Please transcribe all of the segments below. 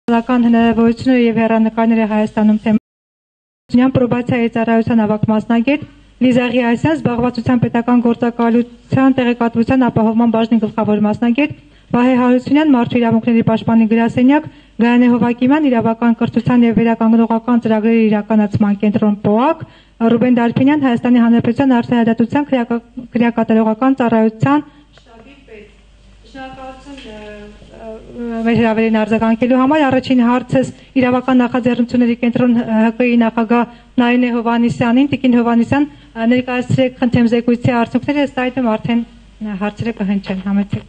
Լական հնարավորությունները եւ հեռանկարները Հայաստանում թեման պրոբացիայի ծառայության ավագ մասնագետ Լիզա Ղիասյան, զբաղվածության պետական գործակալության տեղեկատվության ապահովման բաժնի գլխավոր մասնագետ Վահե Հարությունյան, մարդու իրավունքների պաշտպանի գրասենյակ Գայանե Հովակիմյան, իրավական կրթության եւ վերականգնողական ծրագրերի իրականացման կենտրոն ՊՕԱԿ, Ռուբեն Դարփինյան, Հայաստանի Հանրապետության Արդարադատության քրեակատարողական ծառայության շտաբի պետ։ Շնորհակալություն մեր հրավերին արձագանքելու համար։ Առաջին հարցս իրավական նախաձեռնությունների կենտրոն ՀԿ-ի նախագահ Նարինե Հովհաննիսյանին, Տիկին Հովհաննիսյան, ներկայացրեք խնդրեմ զեկույցի արդյունքները, ըստ այդմ արդեն հարցերը կհնչեն, համեցեք։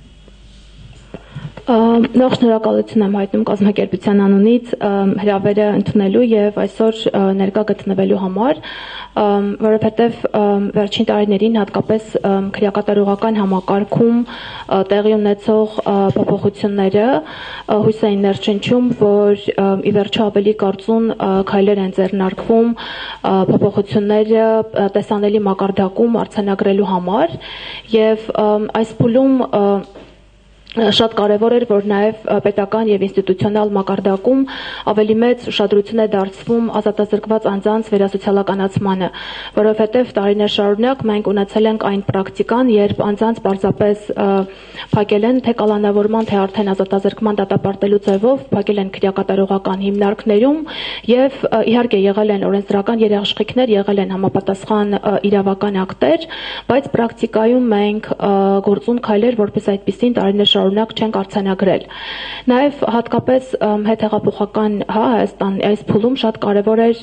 Նախ շնորհակալություն եմ հայտնում կազմակերպության անունից հրավերը ընդունելու եւ այսօր ներկա գտնվելու համար, որովհետեւ վերջին տարիներին հատկապես քրեակատարողական համակարգում տեղի ունեցող փոփոխությունները հույս էին ներշնչում, որ ի վերջո ավելի կարծուն քայլեր են ձեռնարկվում փոփոխությունները տեսանելի մակարդակում արձանագրելու համար եւ այս փուլում շատ կարևոր էր, որ նաև պետական եւ ինստիտուցիոնալ մակարդակում ավելի մեծ ուշադրություն է դարձվում ազատազրկված անձանց վերասոցիալականացմանը, որովհետեւ տարիներ շարունակ մենք ունեցել ենք այն պրակտիկան, երբ անձանց պարզապես փակել են թե կալանավորման, թե արդեն ազատազրկման դատապարտելու ձևով փակել են քրեակատարողական հիմնարկներում եւ իհարկե եղել են օրենսդրական երաշխիքներ, եղել են համապատասխան իրավական ակտեր, բայց պրակտիկայում մենք գործուն քայլեր որպես այդպիսին տարիներ շարունակ չենք արձանագրել։ Նաև հատկապես հետհեղափոխական Հայաստան այս փուլում շատ կարևոր էր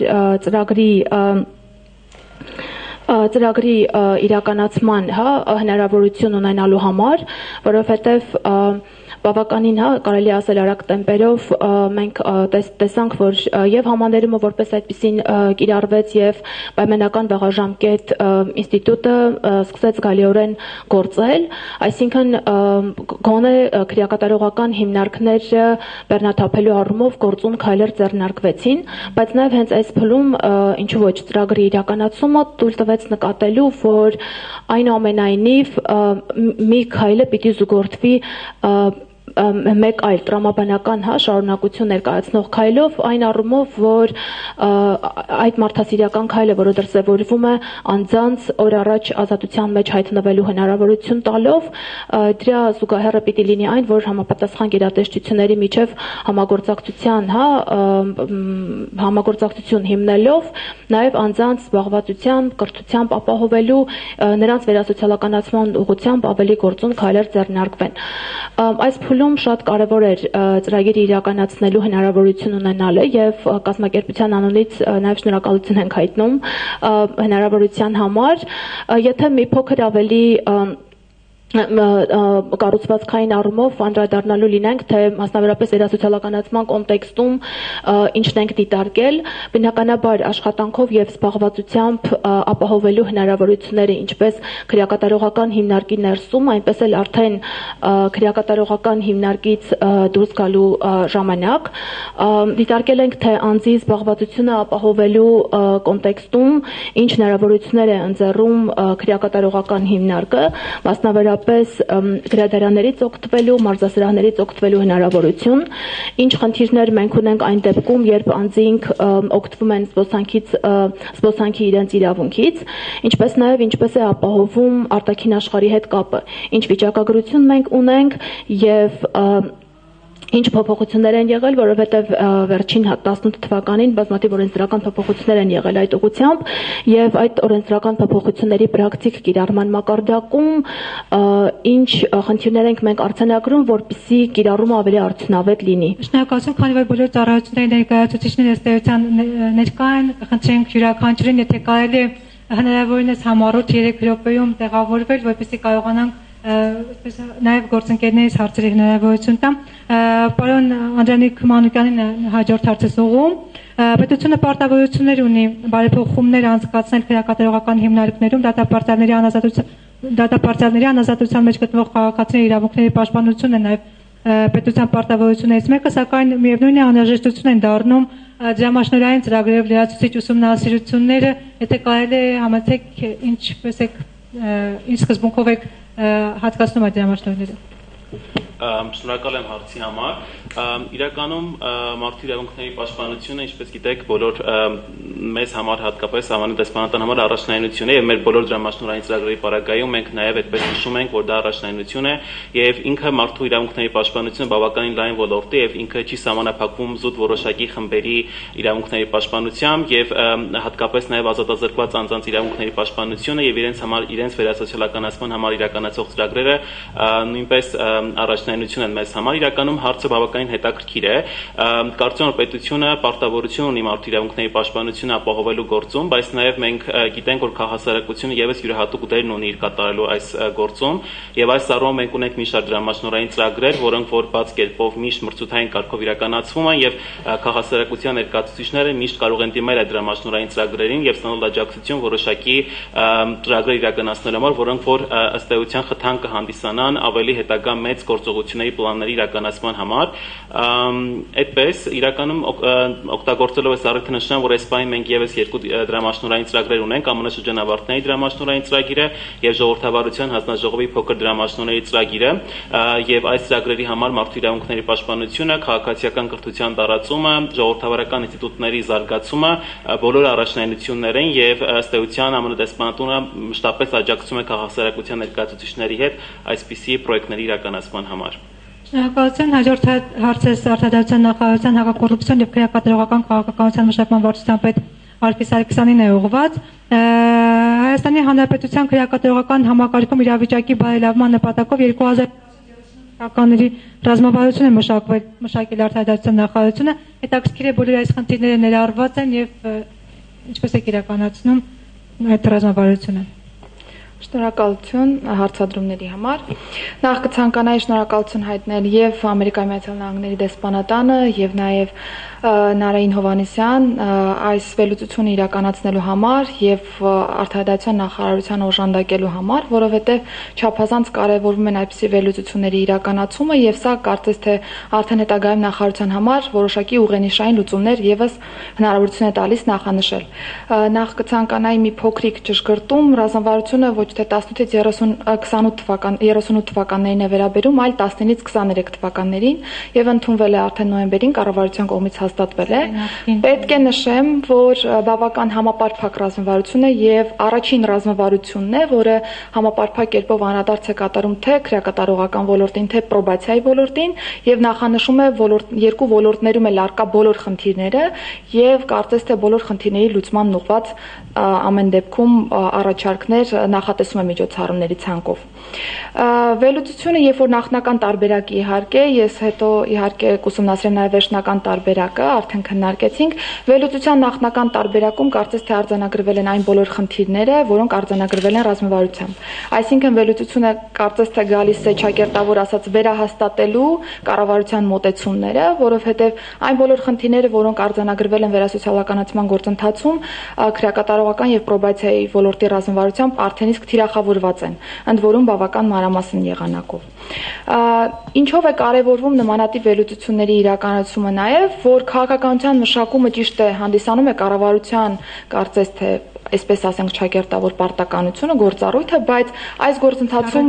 ծրագրի իրականացման հնարավորություն ունենալու համար, որովհետև բավականին կարելի ասել արագ տեմպերով մենք տեսանք, որ եւ համաներումը որպես այդպեսին կիրառվեց եւ պայմանական վաղաժամկետ ինստիտուտը սկսեց գալիորեն գործել, այսինքն գոնե քրեակատարողական հիմնարկները բեռնաթափելու առումով գործուն քայլեր ձեռնարկվեցին, բայց նաեւ հենց այս փուլում ինչու ոչ ծրագրի իրականացումը թույլ տվեց նկատելու, որ այնուամենայնիվ մի քայլը պիտի զուգորդվի մեկ այլ տրամաբանական շարունակություն ներկայացնող քայլով, այն առումով, որ այդ մարդասիրական քայլը, որը դրսևորվում է անձանց օր առաջ ազատության մեջ հայտնվելու հնարավորություն տալով, դրա զուգահեռը պիտի լինի այն, որ համապատասխան գերատեսչությունների միջև համագործակցություն հիմնելով, նաև անձանց զբաղվածության, կրթությամբ ապահովելու, նրանց վերասոցիալականացման ուղղությամբ ավելի գործուն քայլեր ձեռնարկվեն։ Այս փուլում շատ կարևոր էր ծրագիրը իրականացնելու հնարավորություն ունենալը եւ կազմակերպության անունից նաեւ շնորհակալություն ենք հայտնում հնարավորության համար, եթե մի փոքր ավելի կառուցվածքային առումով անդրադառնալու լինենք, թե մասնավորապես վերասոցիալականացման կոնտեքստում ինչն ենք դիտարկել, բնականաբար աշխատանքով եւ զբաղվածությամբ ապահովելու հնարավորությունները ինչպես քրեակատարողական հիմնարկի ներսում, այնպես էլ արդեն քրեակատարողական հիմնարկից դուրս գալու ժամանակ դիտարկել ենք, թե անձի զբաղվածությունը ապահովելու կոնտեքստում ինչ հնարավորություններ է ընձեռում քրեակատարողական հիմնարկը, մասնավորապես գրադարաններից օգտվելու, մարզասրահներից օգտվելու հնարավորություն, ինչ խնդիրներ մենք ունենք այն դեպքում, երբ անձինք օգտվում են զբոսանքի իրենց իրավունքից, ինչպես նաև ինչպես է ապահովում արտաքին աշխարհի հետ կապը, ինչ վիճակագրություն մենք ունենք եւ ինչ փոփոխություններ են եղել, որովհետև վերջին 18 թվականին բազմաթիվ օրենսդրական փոփոխություններ են եղել այդ ուղղությամբ եւ այդ օրենսդրական փոփոխությունների պրակտիկ կիրառման մակարդակում ինչ խնդիրներ ենք մենք արձանագրում, որպեսզի կիրառումը ավելի արդյունավետ լինի։ Շնորհակալություն, քանի որ բոլոր ծառայությունների ներկայացուցիչները ըստ էության ներկա են, կխնդրենք յուրաքանչյուրին, եթե կարելի է հնարավորինս համառոտ 3 րոպեում տեղավորվել, որպեսզի կարողանանք նաև գործընկերներից հարցերի հնարավորություն տամ։ Պարոն Անդրանիկ Մանուկյանին հաջորդ հարցս ուղղում։ Պետությունը պարտավորություններ ունի բարեփոխումներ անցկացնել քրեակատարողական հիմնարկներում դատապարտյալների անազատության մեջ գտնվող քաղաքացիների իրավունքների պաշտպանությունը նաև պետության պարտավորություններից մեկը, սակայն միևնույն է անհրաժեշտություն են դառնում դրամաշնորհային ծրագրերով լրացուցիչ ուսումնասիրությունները, եթե կարելի է համեցեք ինչ սկզբունքով եք հատկացնում այդ դրամաշնորհները։ Շնորհակալ եմ հարցի համար։ Իրականում մարդու իրավունքների պաշտպանությունը, ինչպես գիտեք, բոլոր մեզ համար հատկապես Համանուն դեսպանատան համար առաջնայինություն է եւ մեր բոլոր դրամաշնորհային ծրագրերի պարագայում մենք նաեւ այդպես նշում ենք, որ դա առաջնայինություն է եւ ինքը մարդու իրավունքների պաշտպանությունը բավականին լայն ոլորտ է եւ ինքը չի սահմանափակվում զուտ որոշակի խմբերի իրավունքների պաշտպանությամբ եւ հատկապես նաեւ ազատազրկված անձանց իրավունքների պաշտպանությունը եւ իրենց վերասոցիալականացման համար իրականացող ծրագրերը նույնպես առաջնայինություն են մեզ համար։ Իրականում հարցը բավականին հետաքրքիր է։ Կարծում եմ պետությունը պարտավորություն ունի մարդու իրավունքների պաշտպանությունը ապահովելու գործում, բայց նաև մենք գիտենք, որ քաղաքասարակությունը եւս յուրահատուկ դերն ունի իր կատարելու այս գործում, եւ այս առումով մենք ունենք մի շարք դրամաշնորհային ծրագրեր, որոնք որ բաց կերպով միշտ մրցութային կարգով իրականացվում են եւ քաղաքասարակության ներկայացուցիչները միշտ կարող են դիմել այդ դրամաշնորհային ծրագրերին եւ ստանալ աջակցություն որոշակի ծրագրեր իրականացնելու համար, որոնք որ ըստ էության խթան կհանդիսանան ավելի հետագա մեծ գործողությունների պլանների իրականացման համար։ Այդպես իրականում օգտագործելով այս առիթը նշեմ, որ այս պահին մենք եւս երկու դրամաշնորհային ծրագրեր ունենք, ԱՄՆ շրջանավարտների դրամաշնորհային ծրագիրը եւ ժողովրդավարության հանձնաժողովի փոքր դրամաշնորհների ծրագիրը, եւ այս ծրագրերի համար մարդու իրավունքների պաշտպանությունը, քաղաքացիական կրթության տարածումը, ժողովրդավարական ինստիտուտների զարգացումը բոլոր առաջնայինություններ են եւ ըստ էության ԱՄՆ դեսպանատունը մշտապես աջակցում է քաղաքասարակության ներկայացուցիչների հետ այսպիսի պրոյեկտների իրականացման համար։ Շնորհակալություն։ Հաջորդ հարցը արտադրության նախարարության հակակոռուպցիոն եւ քրեակատարողական քաղաքականության մշակման վարչության պետ Ալփի Սարգսյանին է ուղղված։ Հայաստանի Հանրապետության քրեակատարողական համակարգում իրավիճակի բարելավման նպատակով 2000 թվականների ռազմավարություն է մշակել արտադրության նախարարությունը։ Հետաքրքիր է բոլոր այս խնդիրները ներառված են եւ ինչպես է իրականացնում այդ ռազմավարությունը։ Շնորհակալություն հարցադրումների համար։ Նախ կցանկանայի շնորհակալություն հայտնել եւ Ամերիկայի Միացյալ Նահանգների դեսպանատանը եւ նաեւ Նարային Հովհաննիսյան այս վերլուծությունը իրականացնելու համար եւ արտադրության նախարարության օժանդակելու համար, որովհետեւ չափազանց կարեւորվում են այսպիսի վերլուծությունների իրականացումը եւ սա կարծես թե արդեն հետագայում նախարարության համար որոշակի ուղենիշային լուծումներ եւս հնարավորություն է տալիս նախանշել։ Նախ կցանկանայի մի փոքրիկ ճշգրտում, ռազմավարությունը ոչ թե 18-ից 38 թվականներին է վերաբերում, այլ 19-ից 23 թվականներին եւ ընդունվել է արդեն նոյեմբերին կառավարության կողմից հաստատվել է։ Պետք է նշեմ, որ բավական համապարփակ ռազմավարություն է եւ առաջին ռազմավարությունն է, որը համապարփակ կերպով անդրադարձ է կատարում թե քրեակատարողական ոլորտին, թե պրոբացիայի ոլորտին եւ նախանշում է երկու ոլորտներում էլ արկա բոլոր խնդիրները եւ կարծես թե բոլոր խնդիրների լուծման ուղղված ամեն դեպքում առաջարկներ նախատեսում է միջոցառումների ցանկով։ Վերլուծությունը, երբ որ նախնական տարբերակի իհարկե, ես հետո իհարկե կուսումնասիրեմ նաև վերջնական տարբերակը, արդեն քննարկեցինք, վերլուծության նախնական տարբերակում կարծես թե արձանագրվել են այն բոլոր խնդիրները, որոնք արձանագրվել են ռազմավարությամբ։ Այսինքն վերլուծությունը կարծես թե գալիս է ճակերտավոր ասած վերահաստատելու կառավարության մոտեցումները, որովհետև այն բոլոր խնդիրները, որոնք արձանագրվել են վերասոցիալականացման գործընթացում, քրեակատարողական եւ պրոբացիայի ոլորտի ռազմավարությամբ արդեն իսկ թիրախավորված են, ընդ որում բավական մանրամասն եղանակով։ Ինչով է կարևորվում նմանատիպ վերլուծությունների իրականացումը նաև, որ քաղաքականության մշակումը ճիշտ է հանդիսանում է կառավարության կարծես թե այսպես ասենք ճակերտավոր պարտականությունը, գործառույթը, բայց այս գործընթացում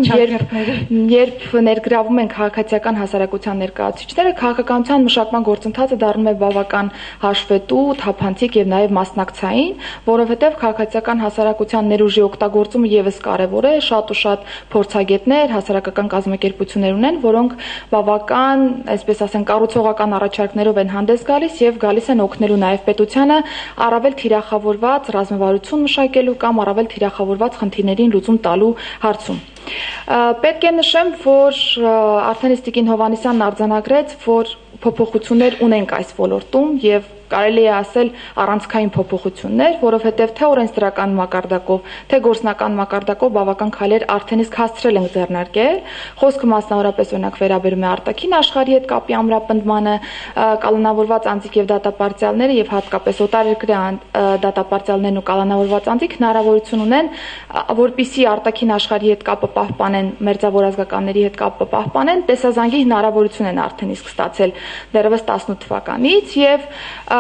երբ ներգրավում են քաղաքացիական հասարակության ներկայացուցիչները, քաղաքականության մշակման գործընթացը դառնում է բավական հաշվետու, թափանցիկ եւ նաեւ մասնակցային, որովհետեւ քաղաքացիական հասարակության ներուժի օգտագործումը եւս կարեւոր է, շատ ու շատ փորձագետներ, հասարակական կազմակերպություններ ունեն, որոնք բավական, այսպես ասենք, կառուցողական առաջարկներով են հանդես գալիս եւ գալիս են օգնելու նաեւ պետությանը առավել թիրախավորված ռազմավարություն մշակելու կամ առավել թիրախավորված խնդիրներին լուծում տալու հարցում։ Պետք է նշեմ, որ արդեն Տիկին Հովհաննիսյանն արձանագրեց, որ փոփոխություններ ունենք այս ոլորտում եւ կարելի է ասել առանցքային փոփոխություններ, որովհետև թե օրենսդրական մակարդակով, թե գործնական մակարդակով բավական քայլեր արդեն իսկ հասցրել ենք ձեռնարկել։ Խոսքը մասնավորապես օրինակ վերաբերում է արտաքին աշխարհի հետ կապի ամրապնդմանը, կալանավորված անձիկ եւ դատապարտյալները եւ հատկապես օտարերկրյա դատապարտյալներն ու կալանավորված անձիկ հնարավորություն ունեն, որպիսի արտաքին աշխարհի հետ կապը պահպանեն, մերձավոր ազգականների հետ կապը պահպանեն, տեսազանգի հնարավորություն են արդեն իսկ ստացել դեռևս 18 թվականից եւ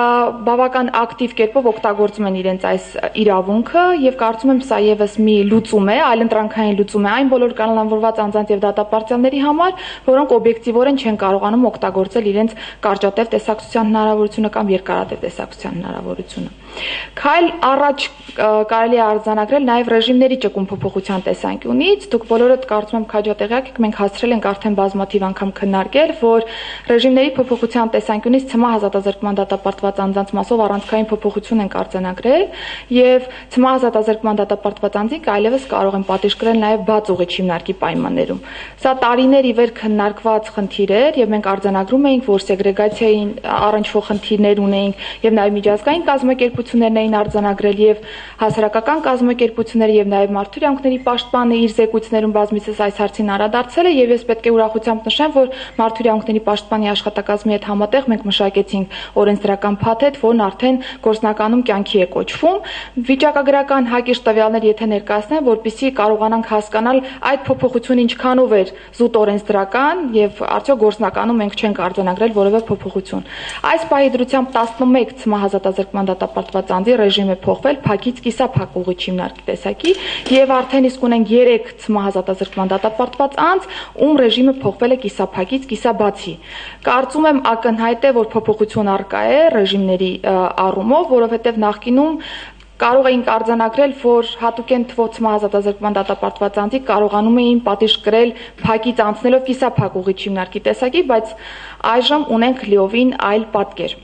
բավական ակտիվ կերպով օգտագործում են իրենց այս իրավունքը եւ կարծում եմ սա եւս մի լուծում է, այլընտրանքային լուծում է այն բոլոր կանոնավորված անձանց եւ դատապարտյալների համար, որոնք օբյեկտիվորեն չեն կարողանում օգտագործել իրենց կարճատև տեսակցության հնարավորությունը կամ երկարատև տեսակցության հնարավորությունը։ Քայլ առաջ կարելի է արձանագրել նաև ռեժիմների ճկուն փոփոխության տեսանկյունից։ Դուք բոլորդ կարծում եմ քաջատեղյակ եք, մենք հասցրել ենք արդեն բազմաթիվ անգամ քննարկել, որ ռեժիմների փոփոխության տեսանկյունից ՑՄ ազատազրկման դատապարտված անձանց մասով առանցքային փոփոխություն ենք արձանագրել եւ ՑՄ ազատազրկման դատապարտված անձինք այլևս կարող են պատիժ կրել նաև բաց ուղիչ հիմնարկի պայմաններում։ Սա տարիներ ի վեր քննարկված խնդիր էր եւ մենք արձանագրում էինք, որ սեգրեգացիային առնչվող խնդիրներ ունեինք եւ նաև միջազգային կազմակերպություններն էին արձանագրել եւ հասարակական կազմակերպությունները եւ նաև մարդու իրավունքների պաշտպանը իր զեկույցներում բազմիցս այս հարցին անդրադարձել է եւ ես պետք է ուրախությամբ նշեմ, որ մարդու իրավունքների պաշտպանի աշխատակազմի հետ համատեղ մենք մշակեցինք օրենսդրական փաթեթ, որն արդեն գործնականում կյանքի է կոչվում։ Վիճակագրական հակիրճ տվյալներ եթե ներկայացնեմ, որպեսզի կարողանանք հասկանալ այդ փոփոխությունը ինչքանով էր զուտ օրենսդրական եւ արդյոք գործնականում մենք չենք արձանագրել որևէ փոփոխություն։ Այս պահի դրությամբ 11 ՑՄ ազատազրկման դատապարտված անձի ռեժիմ է փոխվել փակից կիսափակ ուղիչ հիմնարկի տեսակի եւ արդեն իսկ ունենք 3 ՑՄ ազատազրկման դատապարտված անձ, ում ռեժիմը փոխվել է կիսափակից կիսաբացի։ Կարծում եմ ակնհայտ է, որ փոփոխություն առկա է ռեժիմների առումով, որովհետեւ նախկինում կարող էինք արձանագրել, որ հատուկեն թվով ՑՄ ազատազրկման դատապարտված անձիկ կարողանում էին պատիժ կրել փակից անցնելով կիսափակ ուղիչ հիմնարկի տեսակի, բայց այժմ ունենք լիովին այլ պատկեր։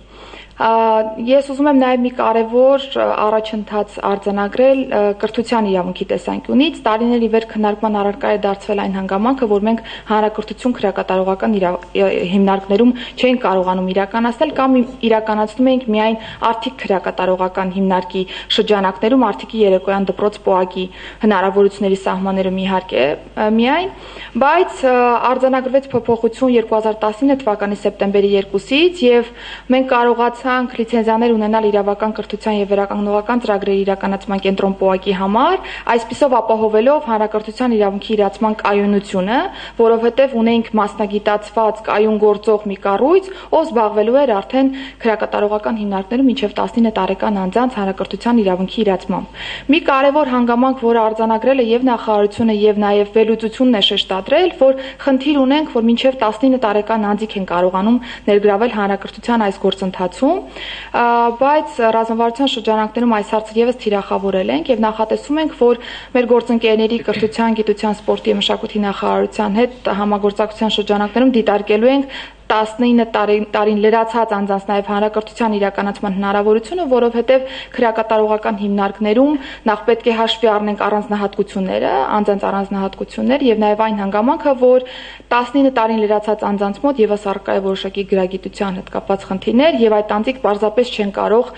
Ես ուզում եմ նաև մի կարևոր առաջընթաց արձանագրել կրթության իրավունքի տեսանկյունից։ Տարիների վեր քննարկման առարկա է դարձվել այն հանգամանքը, որ մենք հանրակրթություն քրեակատարողական հիմնարկներում չէինք կարողանում իրականացնել կամ իրականացնում էինք միայն արդիկ քրեակատարողական հիմնարկի շրջանակներում արդիկի երեկոյան դպրոց պոակի հնարավորությունների սահմաններում իհարկե միայն, բայց արձանագրվեց փոփոխություն 2019 թվականի սեպտեմբերի 2-ից եւ մենք կարողացանք լիցենզիաներ ունենալ իրավական կրթության եւ վերականգնողական ծրագրերի իրականացման կենտրոն պոակի համար, այսպիսով ապահովելով հանրակրթության իրավունքի իրացման կայունությունը, որովհետեւ ունեինք մասնագիտացված կայուն գործող մի կառույց, ով զբաղվելու էր արդեն քրեակատարողական հիմնարկներում մինչեւ 19 տարեկան անձանց հանրակրթության իրավունքի իրացմամբ։ Մի կարևոր հանգամանք, որը արձանագրել է եւ նախարարությունը եւ նաեւ վերլուծությունն է շեշտադրել, որ խնդիր ունենք, որ մինչեւ 19 տարեկան անձիկ են կարողանում ներգրավել հանրակրթության այս գործընթացում, բայց ռազմավարության շրջանակներում այս հարցը եւս թիրախավորել ենք եւ նախատեսում ենք, որ մեր գործընկերների կրթության, գիտության, սպորտի եւ մշակույթի նախարարության հետ համագործակցության շրջանակներում դիտարկելու ենք 19 տարին լրացած անձանց նաև հանրակրթության իրականացման հնարավորությունը, որովհետև քրեակատարողական հիմնարկներում նախ պետք է հաշվի առնենք առանձնահատկությունները, անձանց առանձնահատկություններ եւ նաև այն հանգամանքը, որ 19 տարին լրացած անձանց մոտ եւս առկա է որոշակի գրագիտության հետ կապված խնդիրներ եւ այդ անձիկ պարզապես չեն կարող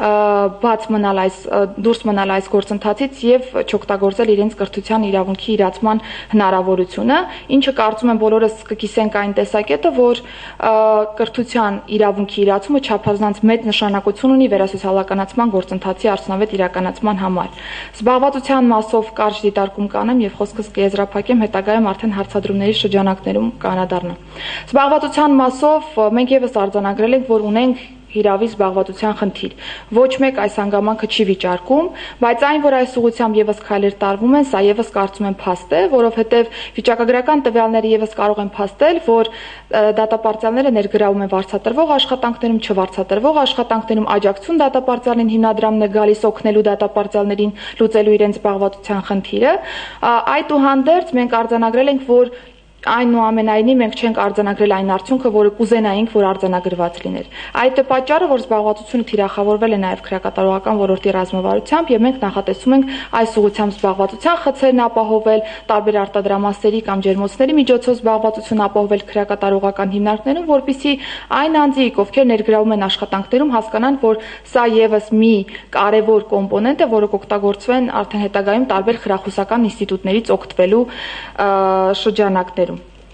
բաց մնալ դուրս մնալ այս գործընթացից եւ չօգտագործել իրենց կրթության իրավունքի իրացման հնարավորությունը, ինչը կարծում եմ բոլորս կկիսենք այն տեսակետը, որ կրթության իրավունքի իրացումը չափազանց մեծ նշանակություն ունի վերասոցիալականացման գործընթացի արդյունավետ իրականացման համար։ Զբաղվածության մասով կարճ դիտարկում կանեմ եւ խոսքս կեզրափակեմ, հետագայում արդեն հարցադրումների շրջանակներում կանադառնամ։ Զբաղվածության մասով մենք եւս արձանագրել ենք, որ ունենք հիրավի զբաղվածության խնդիր։ Ոչ մեկ այս հանգամանքը չի վիճարկում, բայց այն, որ այս ուղղությամբ եւս քայլեր տարվում են, սա եւս կարծում եմ փաստ է, որովհետեւ վիճակագրական տվյալները եւս կարող են փաստել, որ դատապարտյալները ներգրավում են վարձատրվող աշխատանքներում, չվարձատրվող աշխատանքներում, աջակցություն դատապարտյալին հիմնադրամն է գալիս օգնելու դատապարտյալներին լուծելու իրենց զբաղվածության խնդիրը։ Այդուհանդերձ մենք արձանագրել ենք, որ այնուամենայնիվ մենք չենք արձանագրել այն արդյունքը, որը կուզենայինք, որ արձանագրված լիներ։ Այդ է պատճառը, որ զբաղվածությունը թիրախավորվել է նաև քրեակատարողական ոլորտի ռազմավարությամբ եւ մենք նախատեսում ենք այս ուղղությամբ զբաղվածության խցերն ապահովել, տարբեր արտադրամասերի կամ ջերմոցների միջոցով զբաղվածություն ապահովել քրեակատարողական հիմնարկներում, որպեսզի այն անձիկ, ովքեր ներգրավում են աշխատանքներում, հասկանան, որ սա եւս մի կարևոր կոմպոնենտ է, որը կօգտագործվեն արդեն հետագայում տարբեր խրախուսական ինստիտուտներից օգտվելու շրջանակներում։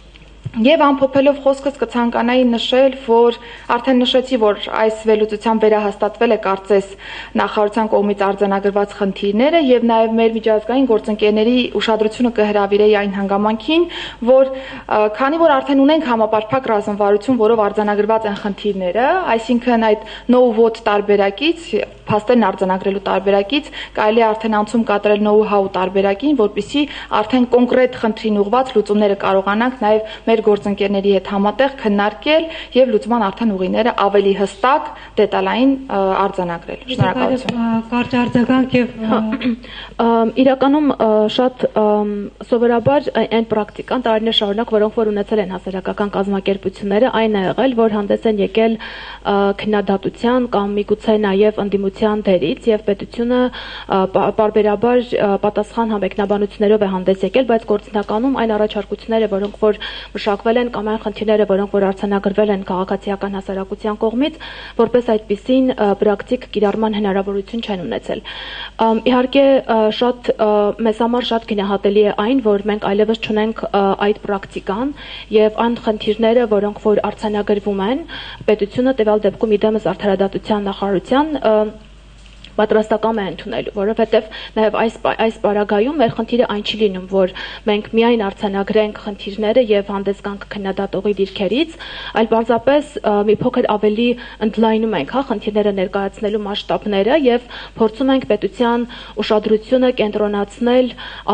Եվ ամփոփելով խոսքս կցանկանայի նշել, որ արդեն նշեցի, որ այս վերլուծությամբ վերահաստատվել է կարծես նախարարության կողմից արձանագրված խնդիրները եւ նաեւ մեր միջազգային գործընկերների ուշադրությունը կհրավիրեի այն հանգամանքին, որ քանի որ արդեն ունենք համապարփակ ռազմավարություն, որով արձանագրված են խնդիրները, այսինքն այդ no vote տարբերակից, փաստերն արձանագրելու տարբերակից կարելի է արդեն անցում կատարել know-how տարբերակին, որպեսզի արդեն կոնկրետ խնդրին ուղղված լուծումները կարողանանք նաեւ մեր գործընկերների հետ համատեղ քննարկել եւ լուծման արդեն ուղիները ավելի հստակ, դետալային արձանագրել։ Շնորհակալություն։ Կարճ արձագանք եւ իրականում շատ սովորաբար այն պրակտիկան տարիներ շարունակ, որոնք որ ունեցել են հասարակական կազմակերպությունները, այն է եղել, որ հանդես են եկել քննադատության կամ միգուցե նաեւ ընդդիմության դերից եւ պետությունը պարբերաբար պատասխան համեկնաբանություններով է հանդես եկել, բայց գործնականում այն առաջարկությունները, որոնք որ մշակվել են կամ այն խնդիրները, որոնք որ արձանագրվել են քաղաքացիական հասարակության կողմից, որպես այդպիսին պրակտիկ կիրառման հնարավորություն չեն ունեցել։ Իհարկե շատ մեզ համար շատ գնահատելի է այն, որ մենք այլևս չունենք այդ պրակտիկան եւ այն խնդիրները, որոնք որ արձանագրվում են, պետությունը տվյալ դեպքում իդեմս արդարադատության նախարարության պատրաստական է ընդունել, որովհետև նաև այս պարագայում մեր խնդիրը այն չի լինում, որ մենք միայն արձանագրենք խնդիրները եւ հանդես գանք քննադատողի դիրքերից, այլ պարզապես մի փոքր ավելի ընդլայնում ենք խնդիրները ներկայացնելու մասշտաբները եւ փորձում ենք պետության ուշադրությունը կենտրոնացնել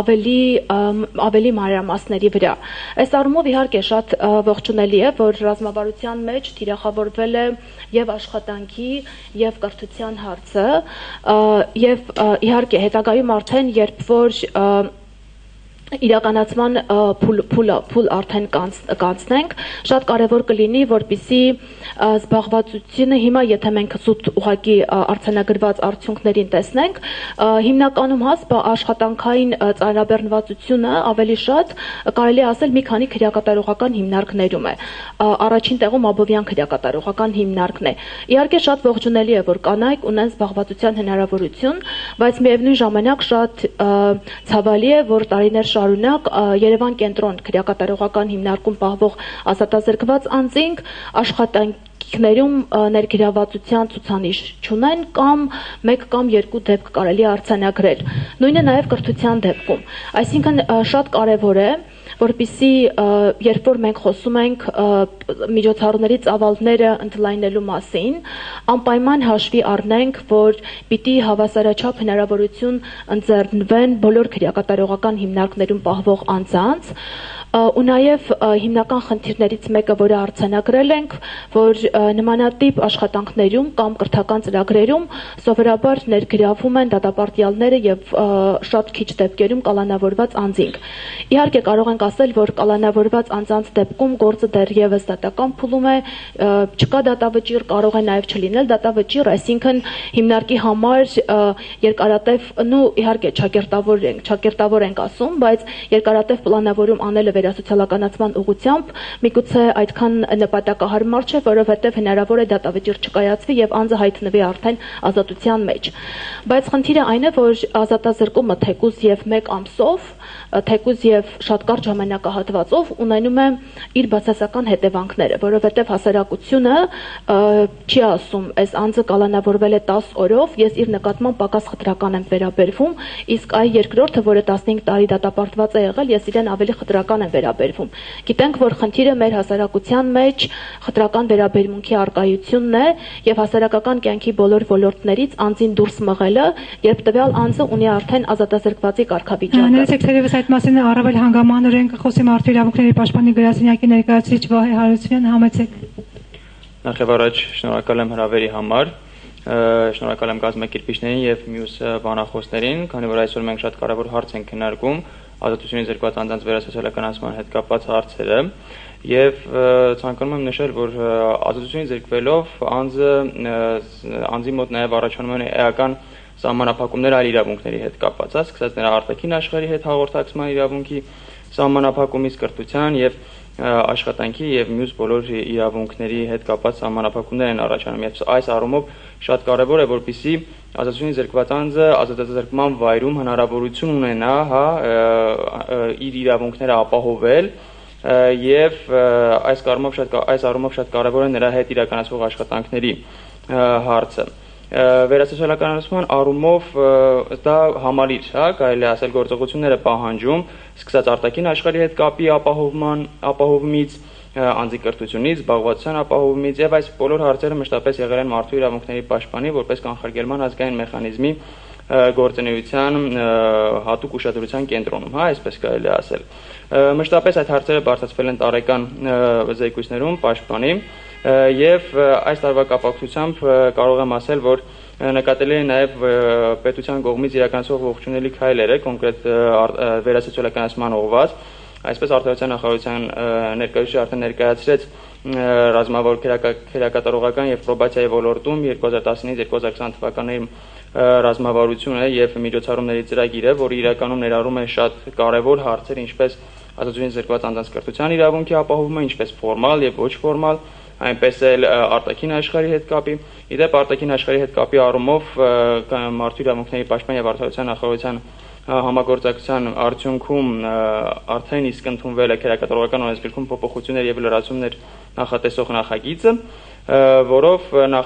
ավելի մանրամասների վրա։ Այս առումով իհարկե շատ ողջունելի է, որ ռազմավարության մեջ թիրախավորվել է եւ աշխատանքի եւ կրթության հարցը եւ իհարկե հետագայում արդեն երբ որ իրականացման փուլ արդեն կանցնենք, շատ կարևոր կլինի, որպեսզի զբաղվածությունը հիմա եթե մենք զուտ ուղղակի արձանագրված արդյունքներին տեսնենք, հիմնականում աշխատանքային ծանրաբեռնվածությունը ավելի շատ կարելի ասել մի քանի քրեակատարողական հիմնարկներում է։ Առաջին տեղում Աբովյան քրեակատարողական հիմնարկն է։ Իհարկե շատ ողջունելի է, որ կանայք ունեն զբաղվածության հնարավորություն, բայց միևնույն ժամանակ շատ ցավալի է, որ տարիներ շարունակ Երևան կենտրոն քրեակատարողական հիմնարկում պահվող ազատազրկված անձինք աշխատանքներում ներգրավվածության ցուցանիշ չունեն կամ մեկ կամ երկու դեպք կարելի արձանագրել։ Նույնը նաև կրթության դեպքում։ Այսինքն շատ կարևոր է, որպեսզի երբ որ մենք խոսում ենք միջոցառումների ծավալները ընդլայնելու մասին, անպայման հաշվի առնենք, որ պիտի հավասարաչափ հնարավորություն ընձեռնվեն բոլոր քրեակատարողական հիմնարկներում պահվող անձանց, ու նաև հիմնական խնդիրներից մեկը, որը արձանագրել ենք, որ նմանատիպ աշխատանքներում կամ կրթական ծրագրերում սովորաբար ներգրավում են դատապարտյալները եւ շատ քիչ դեպքերում կալանավորված անձինք։ Իհարկե կարող ենք ասել, որ կալանավորված անձանց դեպքում գործը դեռևս դատական փուլում է, չկա դատավճիռ, կարող է նաև չլինել դատավճիռ, այսինքն հիմնարկի համար երկարատև, իհարկե ճակերտավոր ենք ասում, բայց երկարատև պլանավորում անելը վերասոցիալականացման ուղղությամբ միգուցե այդքան նպատակահարմար չէ, որովհետև հնարավոր է դատավճիռ չկայացվի եւ անձը հայտնվի արդեն ազատության մեջ։ Բայց խնդիրը այն է, որ ազատազրկումը թեկուզ եւ 1 ամսով, թեկուզ եւ շատ կարճ ժամանակահատվածով ունենում է իր բացասական հետևանքները, որովհետև հասարակությունը չի ասում, այս անձը կալանավորվել է 10 օրով, ես իր նկատմամբ պակաս խտրական եմ վերաբերվում, իսկ այ երկրորդը, որը 15 տարի դատապարտված է եղել, ես իրեն ավելի խտրական եմ վերաբերվում։ Գիտենք, որ խնդիրը մեր հասարակության մեջ խտրական վերաբերմունքի առկայությունն է եւ հասարակական կյանքի բոլոր ոլորտներից անձին դուրս մղելը, երբ տվյալ անձը ունի արդեն ազատազրկվածի կարգավիճակը։ Այդ մասին առավել հանգամանոր ենք խոսի մարդու իրավունքների պաշտպանի գրասենյակի ներկայացուցիչ Վահե Հարությունյան, համեցեք։ Նախ եւ առաջ շնորհակալ եմ հրավերի համար, շնորհակալ եմ կազմակերպիչներին եւ մյուս բանախոսներին, քանի որ այսօր մենք շատ կարեւոր հարց ենք քննարկում ազատությունից զրկված անձանց վերասոցիալականացման հետ կապված հարցերը եւ ցանկանում եմ նշել, որ ազատությունից զրկվելով անձի մոտ նաեւ առաջանում են էական սահմանափակումներ այլ իրավունքների հետ կապված, սկսած նրա արտաքին աշխարհի հետ հաղորդակցման իրավունքի սահմանափակումից, կրթության եւ աշխատանքի եւ մյուս բոլոր իրավունքների հետ կապված սահմանափակումներ են առաջանում եւ այս առումով շատ կարեւոր է, որպեսզի ազատությունից զրկված անձը ազատազրկման վայրում հնարավորություն ունենա իր իրավունքները ապահովել եւ այս առումով շատ կարեւոր է նրա հետ իրականացվող աշխատանքների հարցը։ Վերասոցիալականացման առումով դա համալիր, կարելի ասել գործողությունները պահանջում, սկսած արտաքին աշխարհի հետ կապի ապահովումից, անձի կրթությունից, զբաղվածության ապահովումից եւ այս բոլոր հարցերը մշտապես եղել են մարդու իրավունքների պաշտպանի որպես կանխարգելման ազգային մեխանիզմի գործունեության հատուկ ուշադրության կենտրոնում, այսպես կարելի ասել։ Մշտապես այդ հարցերը բարձրացվել են տարեկան զեկույցներում պաշտպանի եւ այս տարվա կապակցությամբ կարող եմ ասել, որ նկատելի է նաեւ պետության կողմից իրականացվող ողջունելի քայլերը, կոնկրետ վերասոցիալականացման ուղղված, այսպես արտադրության նախարարության ներկայացուցիչը արդեն ներկայացրեց ռազմավոր քերակատարողական եւ պրոբացիայի ոլորտում 2019-2020 թվականների ռազմավարությունը եւ միջոցառումների ծրագիրը, որը իրականում ներառում է շատ կարեւոր հարցեր, ինչպես ազատությունից զրկված անձանց կրթության իրավունքի ապահովումը, ինչպես ֆորմալ եւ ոչ ֆորմալ, այնպես էլ արտաքին աշխարհի հետ կապի։ Իդեպ արտաքին աշխարհի հետ կապի առումով մարդու իրավունքների պաշտպան եւ արտադրության նախարարության համագործակցության արդյունքում արդեն իսկ ընդունվել է քերակատարողական օրենսգրքում փոփոխություններ եւ լրացումներ նախատեսող նախագիծը, որով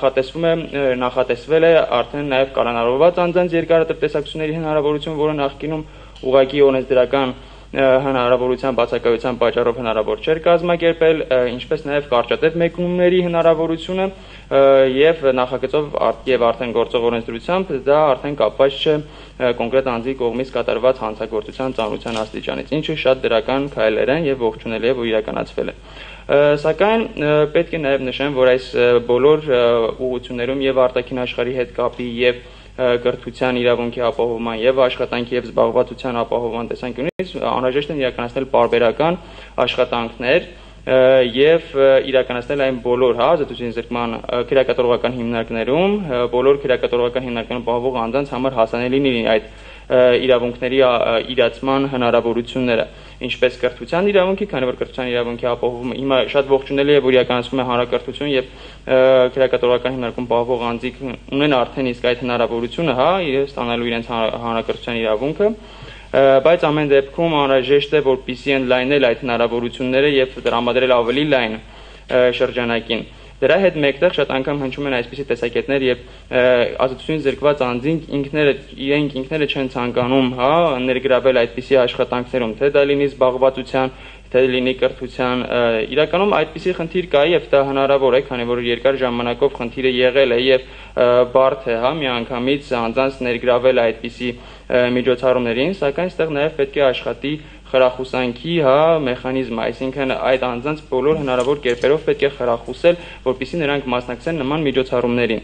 նախատեսվել է արդեն նաեւ կալանավորված անձանց երկարատրտեսակցությունների հնարավորություն, որը նախկինում ուղղակի օրենսդրական հնարավորության բացակայության պատճառով հնարավոր չէր կազմակերպել, ինչպես նաև կարճատև մեկնումների հնարավորությունը եւ նախագծով եւ արդեն գործող օրենսդրությամբ դա արդեն կապված չէ կոնկրետ անձի կողմից կատարված հանցագործության ծանրության աստիճանից, ինչը շատ դրական քայլեր են եւ ողջունելի է, որ իրականացվել է։ Սակայն պետք է նաև նշեմ, որ այս բոլոր ուղղություններում եւ արտաքին աշխարհի հետ կապի եւ կրթության իրավունքի ապահովման եւ աշխատանքի եւ զբաղվածության ապահովման տեսանկյունից անհրաժեշտ է իրականացնել պարբերական աշխատանքներ եւ իրականացնել այն բոլոր ազատությունից զրկման քերակատարողական հիմնարկներում, բոլոր քերակատարողական հիմնարկներում պահվող անձանց համար հասանելի լինի այդ իրավունքների իրացման հնարավորությունները, ինչպես կրթության իրավունքի, քանի որ կրթության իրավունքի ապահովումը հիմա շատ ողջունելի է, որ իրականացվում է հանրակրթություն եւ քերակատարողական հիմնարկում պահվող անձիկ ունեն արդեն իսկ այդ հնարավորությունը, ստանալու իրենց հանրակրթության իրավունքը, բայց ամեն դեպքում անհրաժեշտ է, որպեսզի ընդլայնել այդ հնարավորությունները եւ տրամադրել ավելի լայն շրջանակին։ Դրա հետ մեկտեղ շատ անգամ հնչում են այսպիսի տեսակետներ եւ ազատությունից զրկված անձինք իրենք ինքները չեն ցանկանում, ներգրավել այդպիսի աշխատանքներում, թե դա լինի զբաղվածության, թե լինի կրթության, իրականում այդպիսի խնդիր կա եւ դա հնարավոր է, քանի որ երկար ժամանակով խնդիրը եղել է եւ բարդ է, միանգամից անձանց ներգրավել այդպիսի միջոցառումներին, սակայն այստեղ նաեւ պետք է աշխատի խրախուսանքի մեխանիզմը, այսինքն այդ անձանց բոլոր հնարավոր կերպերով պետք է խրախուսել, որպեսզի նրանք մասնակցեն նման միջոցառումներին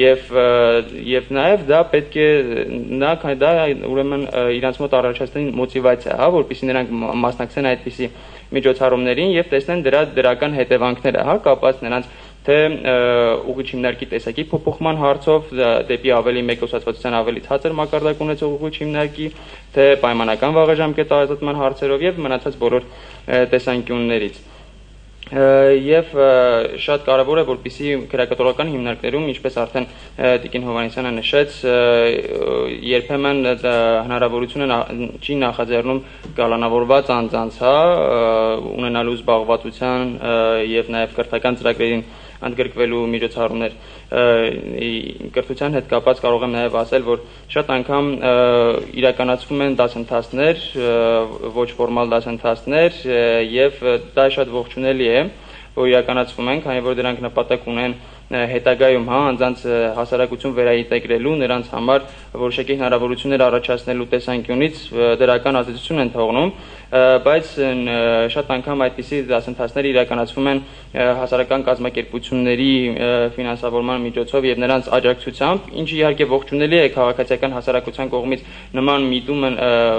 եւ նաեւ դա պետք է դա ուրեմն իրանց մոտ առաջացնի մոտիվացիա, որպեսզի նրանք մասնակցեն այդպիսի միջոցառումներին եւ տեսնեն դրա դրական հետևանքները, կապված նրանց թե ուղիչ հիմնարկի տեսակի փոփոխման հարցով դեպի ավելի մեկուսացվածության ավելի ցածր մակարդակ ունեցող ուղիչ հիմնարկի, թե պայմանական վաղաժամկետ ազատման հարցերով եւ մնացած բոլոր տեսանկյուններից։ Եվ շատ կարևոր է, որպեսզի քերակատարողական հիմնարկներում, ինչպես արդեն Տիկին Հովհաննիսյանը նշեց, երբեմն հնարավորությունը չի նախաձեռնում կալանավորված անձանց, ունենալու զբաղվածության եւ նաեւ կրթական ծրագրերին ընդգրկվելու միջոցառումներ կրթության հետ կապված կարող եմ նաև ասել, որ շատ անգամ իրականացվում են դասընթացներ, ոչ ֆորմալ դասընթացներ եւ դա շատ ողջունելի է, որ իրականացվում են, քանի որ դրանք նպատակ ունեն հետագայում անձանց հասարակություն վերաինտեգրելու, նրանց համար որոշակի հնարավորություններ առաջացնելու տեսանկյունից դրական ազդեցություն են թողնում, բայց շատ անգամ այդպիսի դասընթացներ իրականացվում են հասարակական կազմակերպությունների ֆինանսավորման միջոցով եւ նրանց աջակցությամբ, ինչը իհարկե ողջունելի է քաղաքացիական հասարակության կողմից նման միտումը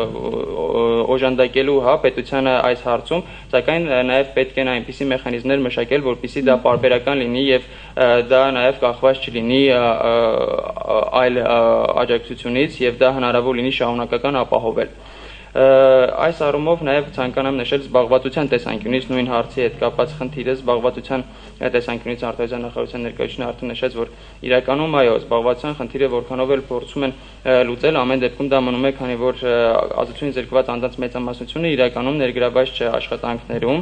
օժանդակելու պետությանը այս հարցում, սակայն նաեւ պետք են այնպիսի մեխանիզմներ մշակել, որպեսզի դա պարբերական լինի եւ դա նաեւ կախված չլինի այլ աջակցությունից եւ դա հնարավոր լինի շարունակական ապահովել։ Այս առումով նաև ցանկանամ նշել զբաղվածության տեսանկյունից նույն հարցի հետ կապված խնդիրը զբաղվածության տեսանկյունից արտադրության նախարարության ներկայացուցիչն արդեն նշեց, որ իրականում այո, զբաղվածության խնդիրը որքանով էլ փորձում են լուծել, ամեն դեպքում դա մնում է, քանի որ ազատությունից զրկված անձանց մեծամասնությունը իրականում ներգրավված չէ աշխատանքներում,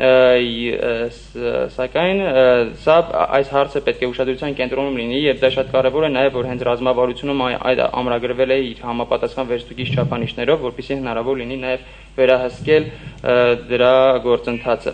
սակայն սա այս հարցը պետք է ուշադրության կենտրոնում լինի եւ դա շատ կարեւոր է նաեւ որ հենց ռազմավարությունում այդ ամրագրվել է իր համապատասխան վերստուգիչ չափանիշներով, որպեսզի հնարավոր լինի նաեւ վերահսկել դրա գործընթացը։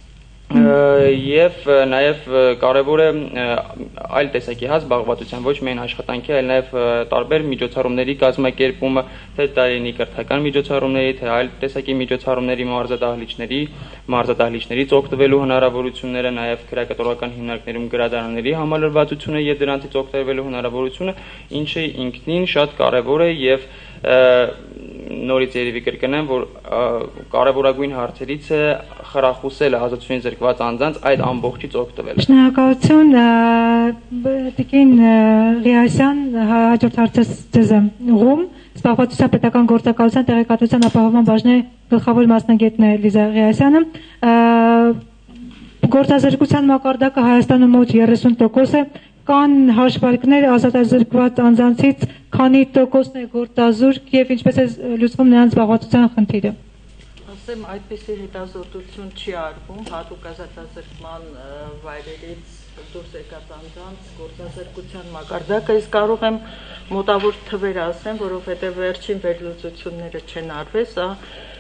Եվ նաև կարևոր է այլ տեսակի զբաղվածության ոչ միայն աշխատանքի, այլ նաև տարբեր միջոցառումների կազմակերպումը, թե դա լինի կրթական միջոցառումների, թե այլ տեսակի միջոցառումների մարզադահլիճներից օգտվելու հնարավորությունները, նաև քրեակատարողական հիմնարկներում գրադարանների համալրվածությունը եւ դրանցից օգտվելու հնարավորությունը, ինչը ինքնին շատ կարևոր է եւ նորից երևի կրկնեմ, որ կարևորագույն հարցերից է խրախուսելը ազատությունից զրկված անձանց այդ ամբողջից օգտվել։ Շնորհակալություն Տիկին Ղիասյան, հաջորդ հարցը ձեզ եմ ուղղում։ Զբաղվածության պետական գործակալության տեղեկատվության ապահովման բաժնի գլխավոր մասնագետն է Լիզա Ղիասյանը։ Գործազրկության մակարդակը Հայաստանում մոտ 30% է։ Կան հաշվարկներ ազատազրկված անձանցից քանի տոկոսն է գործազուրկ եւ ինչպես է լուծվում նրանց զբաղվածության խնդիրը։ Ասեմ, այդպիսի հետազոտություն չի արվում հատուկ ազատազրկման վայրերից դուրս եկած անձանց գործազրկության մակարդակը, իսկ կարող եմ մոտավոր թվեր ասեմ, որովհետեւ վերջին վերլուծությունները չեն արվել, սա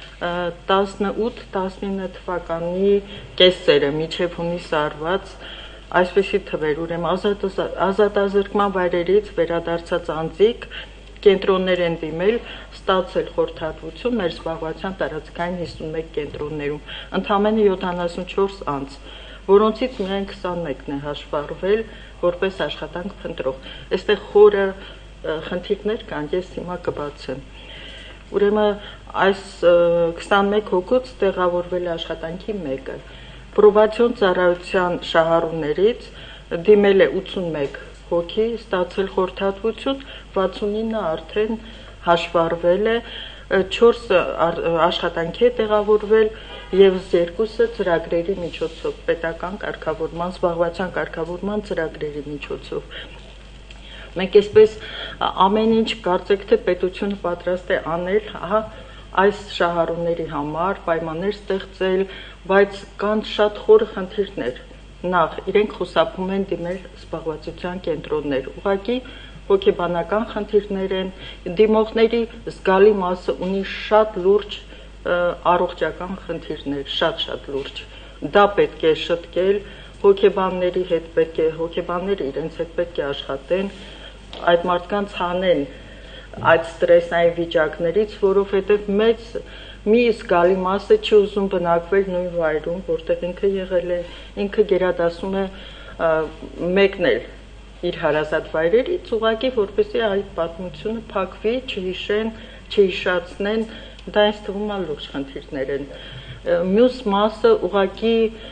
18-19 թվականի կեսերը միջև հունիս արված այսպիսի թվեր, ուրեմն ազատազրկման վայրերից վերադարձած անձիկ կենտրոններ են դիմել, ստացել խորհրդատվություն մեր զբաղվածության տարածքային 51 կենտրոններում, ընդամենը 74 անձ, որոնցից միայն 21-ն է հաշվառվել որպես աշխատանք փնտրող։ Այստեղ խորը խնդիրներ կան, ես հիմա կբացեմ։ Ուրեմն այս 21 հոգուց տեղավորվել է աշխատանքի մեկը։ Պրոբացիոն ծառայության շահառուներից դիմել է 81 հոգի, ստացել խորհրդատվություն, 69-ը արդեն հաշվառվել է, 4-ը աշխատանքի է տեղավորվել եւ 2-ը ծրագրերի միջոցով, պետական կարգավորման, զբաղվածության կարգավորման ծրագրերի միջոցով։ Մենք այսպես ամեն ինչ կարծեք թե պետությունը պատրաստ է անել, այս շահառուների համար պայմաններ ստեղծել, բայց կան շատ խորը խնդիրներ։ Նախ իրենք խուսափում են դիմել զբաղվածության կենտրոններ։ Ուղղակի հոգեբանական խնդիրներ են, դիմողների զգալի մասը ունի շատ լուրջ առողջական խնդիրներ, շատ լուրջ։ Դա պետք է շտկել, հոգեբանների հետ պետք է, հոգեբանները իրենց հետ պետք է աշխատեն, այդ մարդկանց հանեն այդ ստրեսային վիճակներից, որովհետև մեծ մի զգալի մասը չի ուզում բնակվել նույն վայրում, որտեղ ինքը եղել է, ինքը գերադասում է մեկնել իր հարազատ վայրերից, ուղղակի որպեսզի այդ պատմությունը փակվի, չհիշեն, չհիշացնեն, դա ինձ թվում է լուրջ խնդիրներ են։ Մյուս մասը ուղղակի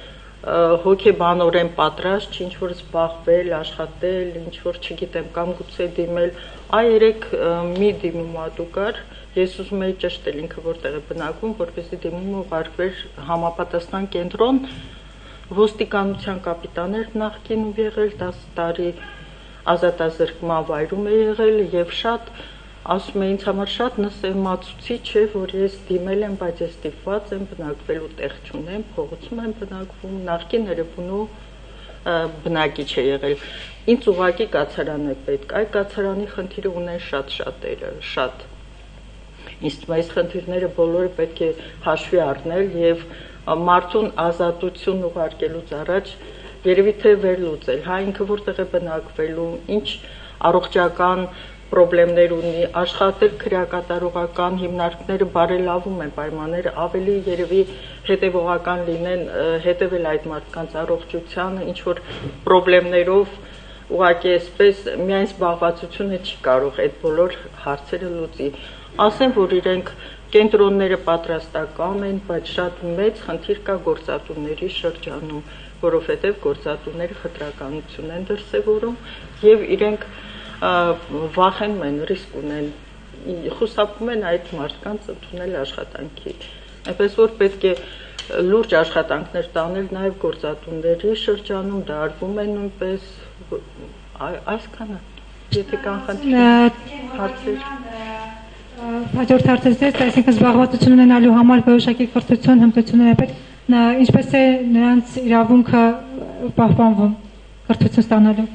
հոգեբանորեն պատրաստ, ինչ-որ զբաղվել, աշխատել, ինչ-որ չգիտեմ, կամ գուցե դիմել, երեք մի դիմումատու կար, ես ուզում էի ճշտել ինքը որտեղ է բնակվում, որպեսզի դիմումը ուղարկվեր համապատասխան կենտրոն, ոստիկանության կապիտաներ նախկինում եղել, 10 տարի ազատազրկման վայրում է եղել եւ շատ ասում է ինձ համար շատ նսեմացուցիչ է, որ ես դիմել եմ, բայց ես ստիպված եմ բնակվելու տեղ չունեմ, փողոցում եմ բնակվում, նախկին Երևանու բնակիչ է եղել։ Ինձ ուղղակի կացարան է պետք, այդ կացարանի խնդիրը ունեն շատ-շատերը, շատ։ Ինձ թվում է այս խնդիրները բոլորը պետք է հաշվի առնել եւ մարդուն ազատություն ուղարկելուց առաջ երևի թե վերլուծել, ինքը որտեղ է բնակվելու, ինչ առողջական պրոբլեմներ ունի, աշխատել քրեակատարողական հիմնարկները բարելավում են պայմանները, ավելի երևի հետևողական լինեն, հետևել այդ մարդկանց առողջությանը, ինչ որ պրոբլեմներով, ուղղակի այսպես միայն զբաղվածությունը չի կարող այդ բոլոր հարցերը լուծի։ Ասեմ, որ իրենք կենտրոնները պատրաստական են, բայց շատ մեծ խնդիր կա գործատուների շրջանում, որովհետև գործատուները խտրականություն են դրսևորում եւ իրենք վախենում են, ռիսկ ունեն խուսափում են այդ մարդկանց ընդունել աշխատանքի։ Այնպես որ պետք է լուրջ աշխատանքներ տանել նաև գործատուների շրջանում, դա արվում է նույնպես այսքանը։ Եթե կան հարցեր։ Հաջորդ հարցերից, այսինքն զբաղվածություն ունենալու համար որոշակի կրթություն, հմտություններ պետք, ինչպես է նրանց իրավունքը պահպանվում կրթություն ստանալու։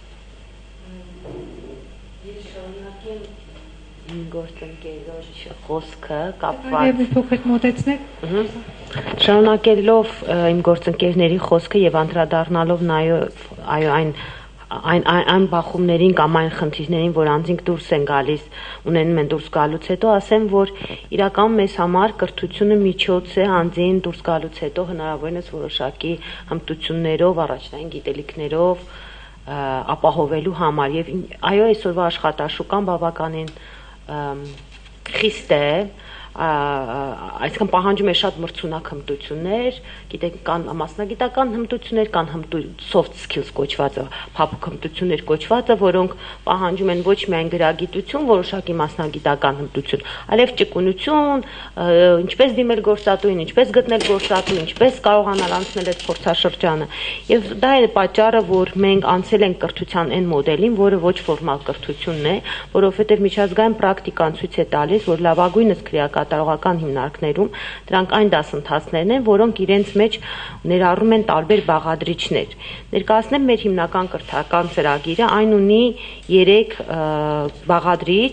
Գործընկերոջ խոսքը կապված փոքր մոտեցնեք։ Շարունակելով իմ գործընկերների խոսքը եւ անդրադառնալով այն բախումներին կամ այն խնդիրներին, որ անձինք դուրս են գալիս, ունենում են դուրս գալուց հետո, ասեմ, որ իրականում մեզ համար կրթությունը միջոց է անձին դուրս գալուց հետո հնարավորինս որոշակի հմտություններով, առաջնային գիտելիքներով ապահովելու համար եւ այո, այսօրվա աշխատաշուկան բավականին խիստ է, այսինքն պահանջում է շատ մրցունակ հմտություններ, կան մասնագիտական հմտություններ, կան soft skills կոչվածը, փափուկ հմտություններ կոչվածը, որոնք պահանջում են ոչ միայն գրագիտություն, որոշակի մասնագիտական հմտություն, այլև ճկունություն, ինչպես դիմել գործատուին, ինչպես գտնել գործատու, ինչպես կարողանալ անցնել այդ փորձաշրջանը։ Եվ դա է պատճառը, որ մենք անցել ենք կրթության այն մոդելին, որը ոչ ֆորմալ կրթությունն է, որովհետև միջազգային պրակտիկան ցույց է տալիս, որ լավագույնս քրեակատարողական հիմնարկներում դրանք այն դասընթացներն են, որոնք իրենց մեջ ներառում են տարբեր բաղադրիչներ։ Ներկայացնեմ մեր հիմնական կրթական ծրագիրը, այն ունի 3 բաղադրիչ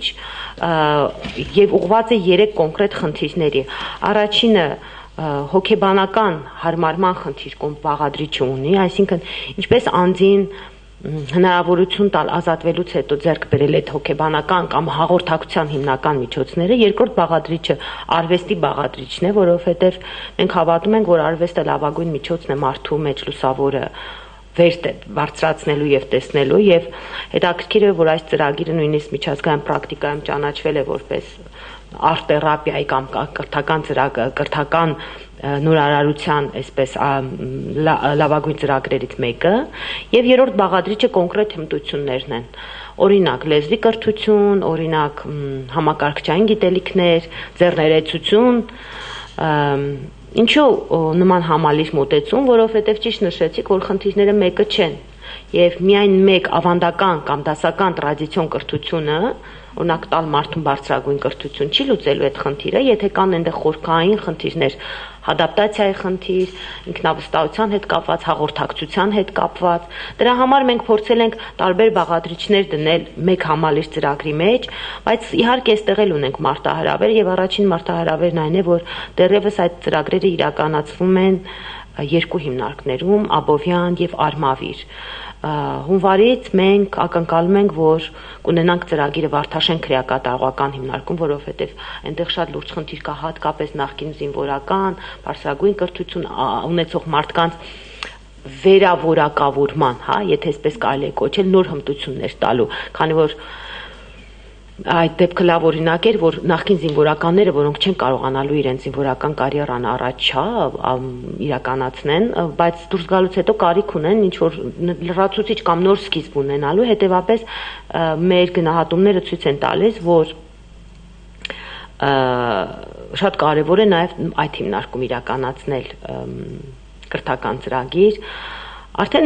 եւ ուղղված է 3 կոնկրետ խնդիրների։ Առաջինը հոգեբանական հարմարման խնդիր բաղադրիչը ունի, այսինքն ինչպես անձին հնարավորություն տալ ազատվելուց հետո ձեռք բերել այդ հոգեբանական կամ հաղորդակցության հիմնական միջոցները, երկրորդ բաղադրիչը արվեստի բաղադրիչն է, որովհետև մենք հավատում ենք, որ արվեստը լավագույն միջոցն է մարդու մեջ լուսավորը բարձրացնելու եւ տեսնելու եւ հետաքրքիր է, որ այս ծրագիրը նույնիսկ միջազգային պրակտիկայում ճանաչվել է որպես արտերապիայի կամ կրթական նորարարության այսպես լավագույն ծրագրերից մեկը եւ երրորդ բաղադրիչը կոնկրետ հմտություններն են, օրինակ լեզվի կրթություն, օրինակ համակարգչային գիտելիքներ, ձեռներեցություն, ինչու նման համալիր մոտեցում, որովհետեւ ճիշտ նշեցիք, որ խնդիրները մեկը չեն եւ միայն մեկ ավանդական կամ դասական տրադիցիոն կրթությունը, օրինակ տալ մարդուն բարձրագույն կրթություն չի լուծելու այդ խնդիրը, եթե կան այնտեղ խորքային խնդիրներ, ադապտացիայի խնդիր, ինքնավստահության հետ կապված, հաղորդակցության հետ կապված։ Դրա համար մենք փորձել ենք տարբեր բաղադրիչներ դնել մեկ համալիր ծրագրի մեջ, բայց իհարկե այստեղ էլ ունենք մարտահրավեր եւ առաջին մարտահրավերն այն է, որ դեռևս այդ ծրագրերը իրականացվում են 2 հիմնարկներում, Աբովյան եւ Արմավիր։ Հունվարից մենք ակնկալում ենք, որ կունենանք ծրագիրը Վարդաշեն քրեակատարողական հիմնարկում, որովհետև այնտեղ շատ լուրջ խնդիր կա հատկապես նախկին զինվորական, բարձրագույն կրթություն ունեցող մարդկանց վերավորակավորման, եթե այսպես կարելի է կոչել, նոր հմտություններ տալու, քանի որ այդ դեպքը լավ օրինակ էր, որ նախկին զինվորականները, որոնք չեն կարողանալու իրենց զինվորական կարիերան առաջ իրականացնեն, բայց դուրս գալուց հետո կարիք ունեն ինչ որ լրացուցիչ կամ նոր սկիզբ ունենալու, հետևաբար մեր գնահատումները ցույց են տալիս, որ շատ կարևոր է նաև այդ հիմնարկում իրականացնել կրթական ծրագիր, արդեն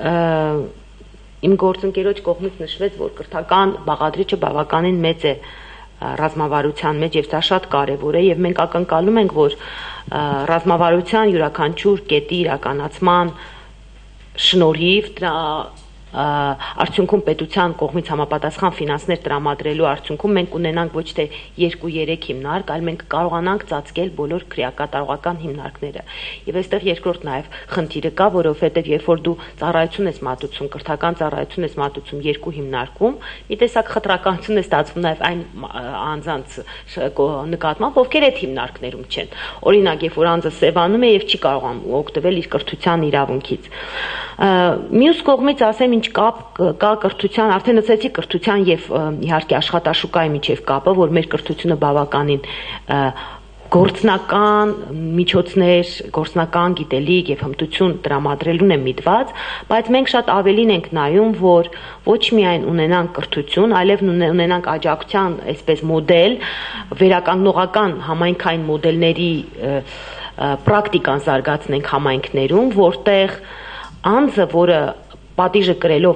իմ գործընկերոջ կողմից նշվեց, որ կրթական բաղադրիչը բավականին մեծ է ռազմավարության մեջ եւ դա շատ կարեւոր է եւ մենք ակնկալում ենք, որ ռազմավարության յուրաքանչյուր կետի իրականացման շնորհիվ դրա արդյունքում պետության կողմից համապատասխան ֆինանսներ տրամադրելու արդյունքում մենք ունենանք ոչ թե 2-3 հիմնարկ, այլ մենք կարողանանք ծածկել բոլոր քրեակատարողական հիմնարկները։ Եվ այստեղ երկրորդ նաև խնդիրը կա, որովհետև երբ որ դու ծառայություն ես մատուցում, կրթական ծառայություն ես մատուցում 2 հիմնարկում, մի տեսակ խտրականություն է ստացվում նաև այն անձանց նկատմամբ, ովքեր այդ հիմնարկներում չեն։ Օրինակ, երբ որ անձը սևանում է եւ չի կարողանում օգտվել իր կրթության իրավունքից։ Մյուս կողմից ասեմ, ինչ կապ կա կրթության, արդեն ասացի կրթության եւ իհարկե աշխատաշուկայի միջև կապը, որ մեր կրթությունը բավականին գործնական միջոցներ, գործնական գիտելիք եւ հմտություն տրամադրելուն է միտված, բայց մենք շատ ավելին ենք նայում, որ ոչ միայն ունենանք կրթություն, այլև ունենանք աջակցության այսպես մոդել, վերականգնողական համայնքային մոդելների պրակտիկան զարգացնենք համայնքներում, որտեղ անձը, որը պատիժը կրելով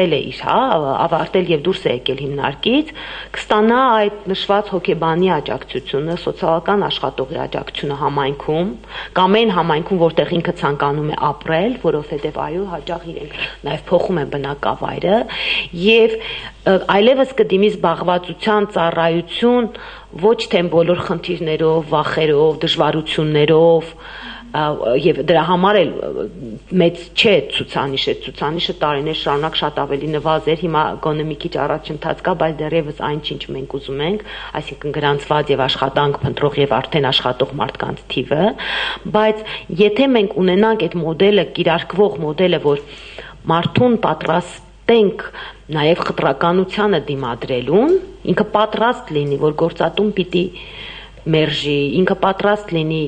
ավարտել եւ դուրս է եկել հիմնարկից, կստանա այդ նշված հոգեբանի աջակցությունը, սոցիալական աշխատողի աջակցությունը համայնքում, կամ այն համայնքում, որտեղ ինքը ցանկանում է ապրել, որովհետեւ այո, հաճախ իրենք նաեւ փոխում են բնակավայրը եւ այլևս կդիմի զբաղվածության ծառայություն ոչ թե բոլոր խնդիրներով, վախերով, դժվարություններով եւ դրա համար էլ մեծ չէ ցուցանիշը տարիներ շարունակ շատ ավելի նվազեր, հիմա գոնե մի քիչ առաջընթաց կա, բայց դեռևս այն ինչ մենք ուզում ենք, այսինքն գրանցված եւ աշխատանք փնտրող եւ արդեն աշխատող մարդկանց թիվը, բայց եթե մենք ունենանք այդ մոդելը, կիրարկվող մոդելը, որ մարդուն պատրաստենք նաեւ խտրականությանը դիմադրելուն, ինքը պատրաստ լինի, որ գործատուն պիտի մերժի, ինքը պատրաստ լինի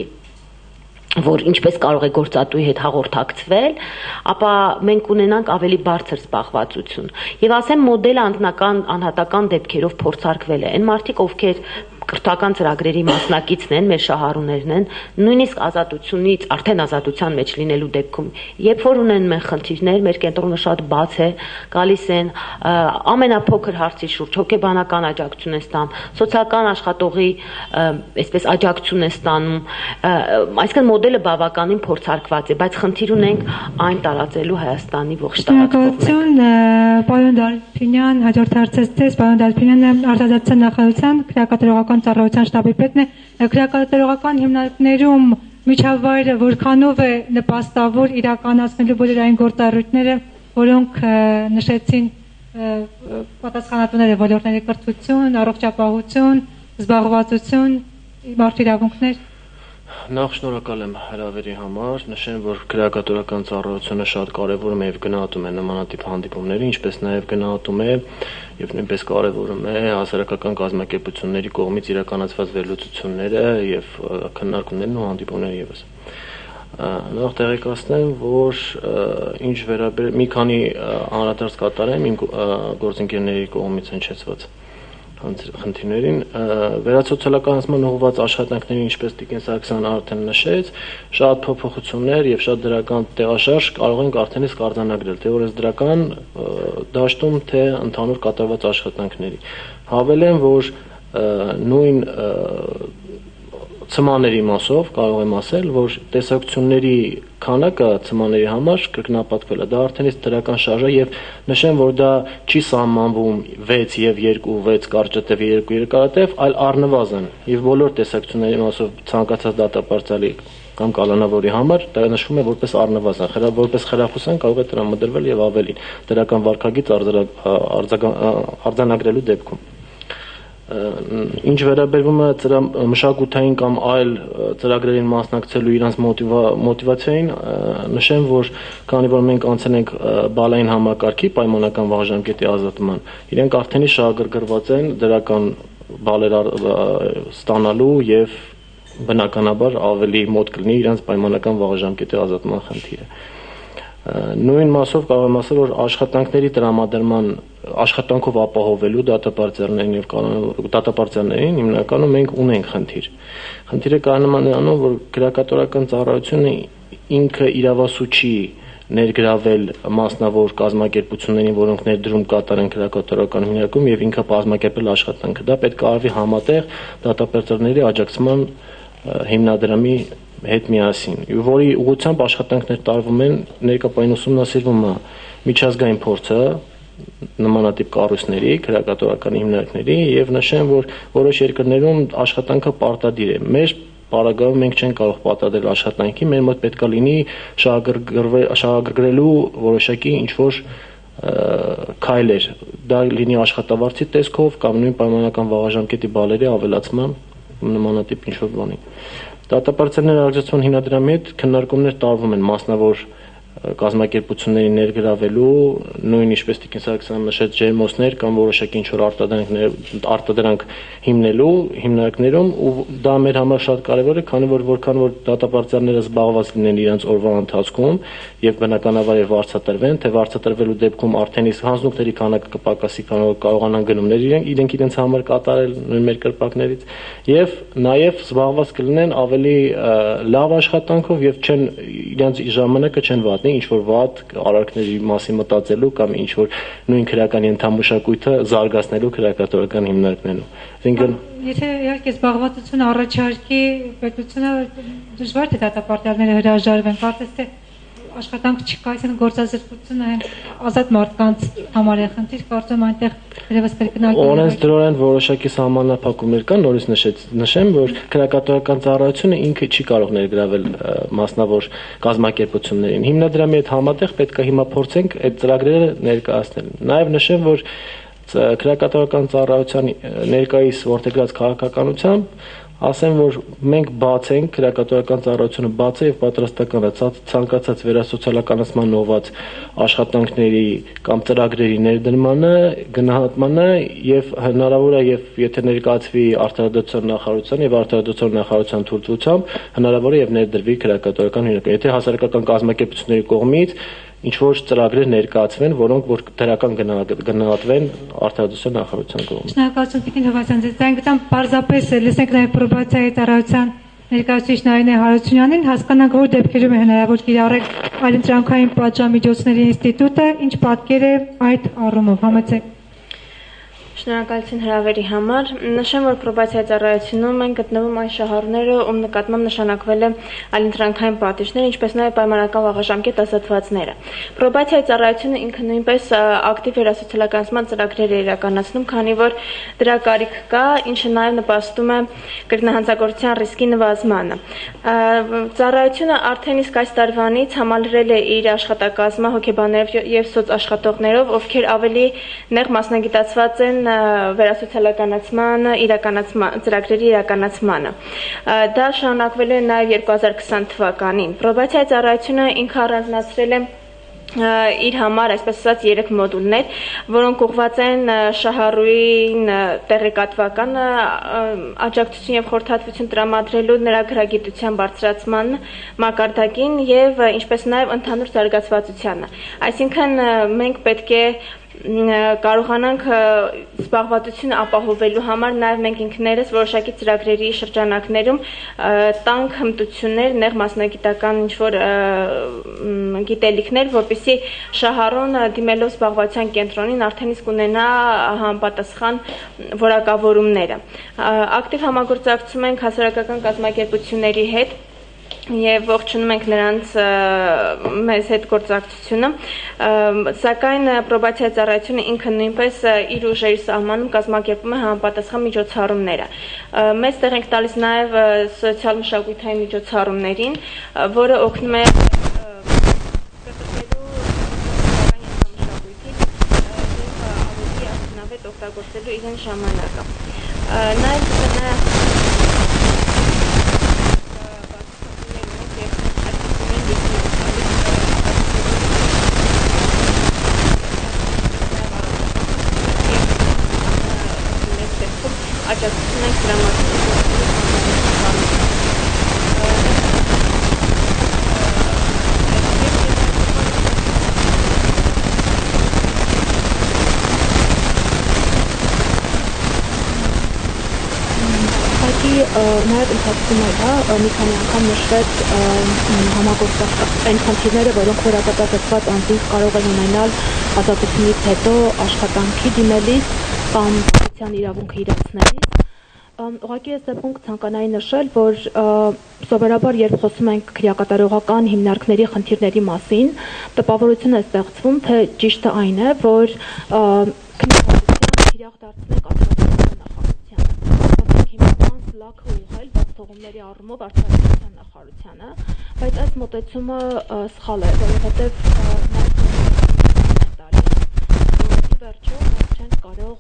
որ ինչպես կարող է գործատուի հետ հաղորդակցվել, ապա մենք ունենանք ավելի բարձր զբաղվածություն։ Եվ ասեմ մոդելը անհատական դեպքերով փորձարկվել է։ Այն մարդիկ, ովքեր կրթական ծրագրերի մասնակիցն են, մեր շահառուներն են, նույնիսկ ազատությունից, արդեն ազատության մեջ լինելու դեպքում, երբ որ ունենում են խնդիրներ, մեր կենտրոնը շատ բաց է, գալիս են ամենափոքր հարցի շուրջ հոգեբանական աջակցություն են ստանում, սոցիալական աշխատողի այսպես աջակցություն են ստանում, այսինքն մոդելը բավականին փորձարկված է, բայց խնդիր ունենք այն տարածելու Հայաստանի ողջ տարածքով։ Պարոն Դարփինյան, հաջորդ հարցը ձեզ, պարոն Դարփինյանը արտադրության նախարարության քրեակատարողական ծառայության շտաբի պետն է, քրեակատարողական հիմնարկներում միջավայրը որքանով է նպաստավոր իրականացնելու բոլոր այն գործառույթները, որոնք նշեցին պատասխանատուները ոլորտների կրթություն, առողջապահություն, զբաղվածություն, մարդու իրավունքներ։ Նախ շնորհակալ եմ հրավերի համար, նշեմ, որ քրեակատարական ծառայությունը շատ կարևորում է եւ գնահատում է նմանատիպ հանդիպումները, ինչպես նաեւ գնահատում է եւ նույնպես կարևորում է հասարակական կազմակերպությունների կողմից իրականացված վերլուծությունները եւ քննարկումներն ու հանդիպումները եւս։ Նախ տեղեկացնեմ, որ ինչ վերաբերում մի քանի անդրադարձ կատարեմ իմ գործընկերների կողմից հնչեցված խնդիրներին, վերասոցիալականացման ուղղված աշխատանքների, ինչպես Տիկին Սարգսյանը արդեն նշեց, շատ փոփոխություններ եւ շատ դրական տեղաշարժ կարող ենք արդեն իսկ արձանագրել, թե որպես դրական դաշտում, թե ընդհանուր կատարված աշխատանքների։ Հավելեմ, որ նույն ցմաների մասով կարող եմ ասել, որ տեսակցությունների քանակը ցմաների համար կրկնապատկվել է, դա արդեն իսկ դրական շարժ է եւ նշեմ, որ դա չի սահմանվում 6 եւ 2, 6 կարճատև 2 երկարատև, այլ առնվազն եւ բոլոր տեսակցությունների մասով ցանկացած դատապարտյալի կամ կալանավորի համար դա նշվում է որպես առնվազն, որպես խրախուսան կարող է տրամադրվել եւ ավելին դրական վարքագիծ արձանագրելու դեպքում։ Ինչ վերաբերվում է մշակութային կամ այլ ծրագրերին մասնակցելու իրանց մոտիվացիային, նշեմ, որ քանի որ մենք անցել ենք բալային համակարգի պայմանական վաղաժամկետի ազատման, իրենք արդեն շահագրգռված են դրական բալեր ստանալու եւ բնականաբար ավելի մոտ կլինի իրանց պայմանական վաղաժամկետի ազատման խնդիրը։ Նույն մասով կարող եմ ասել, որ աշխատանքների տրամադրման աշխատանքով ապահովելու դատապարտյալներին եւ դատապարտյալներին հիմնականում մենք ունենք խնդիր։ Խնդիրը կանոնանում, որ քրեակատարական ծառայությունը ինքը իրավասուչի ներգրավել մասնավոր կազմակերպություններին, որոնք ներդրում կատարեն քրեակատարական հիմնարկում եւ ինքը բազմակերպել աշխատանքը։ Դա պետք է արվի համատեղ դատապարտյալների աջակցման հիմնադրամի հետ միասին, որի ուղղությամբ աշխատանքներ տարվում են, ներկայապայուն ուսումնասիրվում է միջազգային փորձը նմանատիպ կառույցների, քրեակատարական հիմնարկների եւ նշեմ, որ որոշ երկրներում աշխատանքը պարտադիր է։ Մեր պարագայում մենք չենք կարող պարտադրել աշխատանքի, մեր մոտ պետք է լինի շահագրգռելու որոշակի ինչ-որ քայլեր, դա լինի աշխատավարձի տեսքով կամ նույն պայմանական վաղաժամկետի բալերի ավելացման նմանատիպ ինչ-որ բանի։ Դատապարտյալների աջակցության հիմնադրամի հետ քննարկումներ տարվում են մասնավոր կազմակերպությունների ներգրավելու նույն ինչպես Տիկին Սարգսյանը նշեց ջերմոցներ կամ որոշակի ինչ-որ արտադրանք հիմնելու հիմնարկներում ու դա մեր համար շատ կարևոր է, քանի որ որքան որ դատապարտյալները զբաղված լինեն իրենց օրվա ընթացքում եւ բնականաբար վարձատրվեն, թե վարձատրվելու դեպքում արդեն իսկ հանձնուկների քանակը կպակասի, քանի որ կարողանան գնումներ իրենց համար կատարել նույն մեր կրպակներից եւ նաեւ զբաղված կլինեն ավելի լավ աշխատանքով եւ չեն իրենց ժամանակը չեն վատնի ինչ որ վատ արարքների մասին մտածելու կամ ինչ որ նույն քրեական ենթամշակույթը զարգացնելու քրեակատորական հիմնարկներում։ Այսինքն եթե իհարկե զբաղվածությունը առաջարկի պետությունը դժվար թե դատապարտյալները հրաժարվեն, կարծես թե աշխատանք չկա, այսինքն գործազրկությունը ազատ մարդկանց համար է խնդիր, կարծում այնտեղ երևս կրկնակի օրենսդրորեն որոշակի սահմանափակումներ կան, նորից նշեմ, որ քրեակատորական ծառայությունը ինքը չի կարող ներգրավել մասնավոր կազմակերպություններին։ Հիմնադրամի հետ համատեղ պետք է հիմա փորձենք այդ ծրագրերը ներկայացնել։ Նաև նշեմ, որ քրեակատորական ծառայության ներկայիս որդեգրած քաղաքականությամբ ասեմ, որ մենք բաց ենք, քրեակատորական ծառայությունը բաց է եւ պատրաստական է ցանկացած վերասոցիալականացման ուղղված աշխատանքների կամ ծրագրերի ներդրմանը, գնահատմանը եւ հնարավոր է եւ եթե ներկայացվի արտադրության նախարարության եւ արտադրության նախարարության թույլտվությամբ հնարավոր է եւ ներդրվի քրեակատորական հիմնարկը։ Եթե հասարակական կազմակերպությունների կողմից ինչ որ ծրագրեր ներկայացվեն, որոնք որ դրական գնահատվեն արտադրության նախարարության կողմից։ Շնորհակալություն Տիկին Հովհաննիսյան, ձայնգտամ պարզապես լսենք նաև պրոբացիայի ծառայության ներկայացուցիչ Նարինե Հարությունյանին, հասկանանք որ դեպքերում է հնարավոր կիրառել այլընտրանքային պատժամիջոցների ինստիտուտը, ինչ պատկեր է այդ առումով, համեցեք։ Շնորհակալություն հրավերի համար։ Նշեմ, որ պրոբացիայի ծառայությունում են գտնվում այն շահառուները, ում նկատմամբ նշանակվել է այլընտրանքային պատիժներ, ինչպես նաև պայմանական վաղաժամկետ ազատվածները։ Պրոբացիայի ծառայությունը ինքը նույնպես ակտիվ վերասոցիալականացման ծրագրեր է իրականացնում, քանի որ դրա կարիք կա, ինչը նաև նպաստում է կրկնահանցագործության ռիսկի նվազմանը։ Ծառայությունը արդեն իսկ այս տարվանից համալրել է իր աշխատակազմը հոգեբաններով եւ սոցաշխատողներով, ովքեր ավելի նեղ մասնագիտացված են վերասոցիալականացմանը, ծրագրերի իրականացմանը։ Դա շարունակվել է նաև 2020 թվականին։ Պրոբացիայի ծառայությունը ինքը առանձնացրել է իր համար, այսպես ասած, 3 մոդուլներ, որոնք ուղղված են շահառուին տեղեկատվական աջակցություն եւ խորհրդատվություն տրամադրելու նրա գրագիտության բարձրացման մակարդակին եւ ինչպես նաեւ ընդհանուր զարգացվածությանը։ Այսինքն մենք պետք է կարողանանք զբաղվածությունը ապահովելու համար նաև մենք ինքներս որոշակի ծրագրերի շրջանակներում տանք հմտություններ, նեղ մասնագիտական ինչ-որ գիտելիքներ, որպեսզի շահառուն դիմելով զբաղվածության կենտրոնին արդեն իսկ ունենա համապատասխան որակավորումները։ Ակտիվ համագործակցում ենք հասարակական կազմակերպությունների հետ եւ ողջունում ենք նրանց մեզ հետ գործակցությունը, սակայն պրոբացիայի ծառայությունը ինքը նույնպես իր ուժերի սահմանում կազմակերպում է համապատասխան միջոցառումները։ Մեծ տեղ ենք տալիս նաեւ սոցիալ-մշակութային միջոցառումներին, որը օգնում է օգտագործելու իրեն ժամանակը։ Նաև աջակցություն ենք նաև ընթացքում է մի քանի անգամ նշվեց այն խնդիրները, որոնք վերակատարված անձինք կարող են ունենալ ազատությունից հետո աշխատանքի դիմելիս կամ բացության իրավունքը իրացնելիս։ Ուղղակի այս դեպքում ցանկանայի նշել, որ սովորաբար երբ խոսում ենք քրեակատարողական հիմնարկների խնդիրների մասին, տպավորություն է ստեղծվում, թե ճիշտը այն է, որ քննադատության թիրախ դարձնենք արտադրության նախարարությանը, լաքը ուղղել բացթողումների առումով արտադրության նախարարությանը, բայց այս մոտեցումը սխալ է, որովհետև վերջո մենք չենք կարող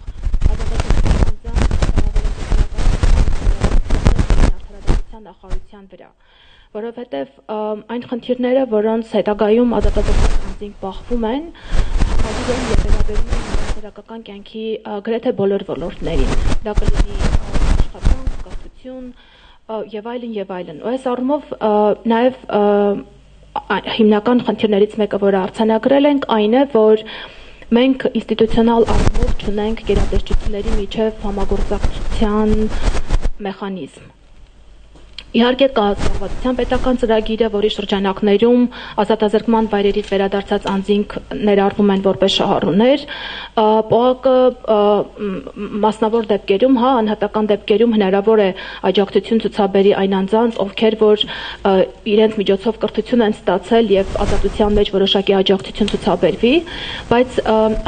ազատագրության նախարարության վրա։ որովհետև այն խնդիրները, որոնց հետագայում ազատազրկված անձինք բախվում են, հաջող են եւ վերաբերում են հասարակական կյանքի գրեթե բոլոր ոլորտներին։ Դա կլինի աշխատանք, կրթություն եւ այլն եւ այլն։ Այս առումով նաեւ հիմնական խնդիրներից մեկը, որը արձանագրել ենք, այն է, որ մենք ինստիտուցիոնալ առումով չունենք գերատեսչությունների միջև համագործակցության մեխանիզմ։ Իհարկե կա զբաղվածության պետական ծրագիրը, որի շրջանակներում ազատազրկման վայրերից վերադարձած անձինք ներառվում են որպես շահառուներ, ՊՕԱԿ-ը մասնավոր դեպքերում, անհատական դեպքերում հնարավոր է աջակցություն ցուցաբերի այն անձանց, ովքեր որ իրենց միջոցով կրթություն են ստացել եւ ազատության մեջ որոշակի աջակցություն ցուցաբերվի, բայց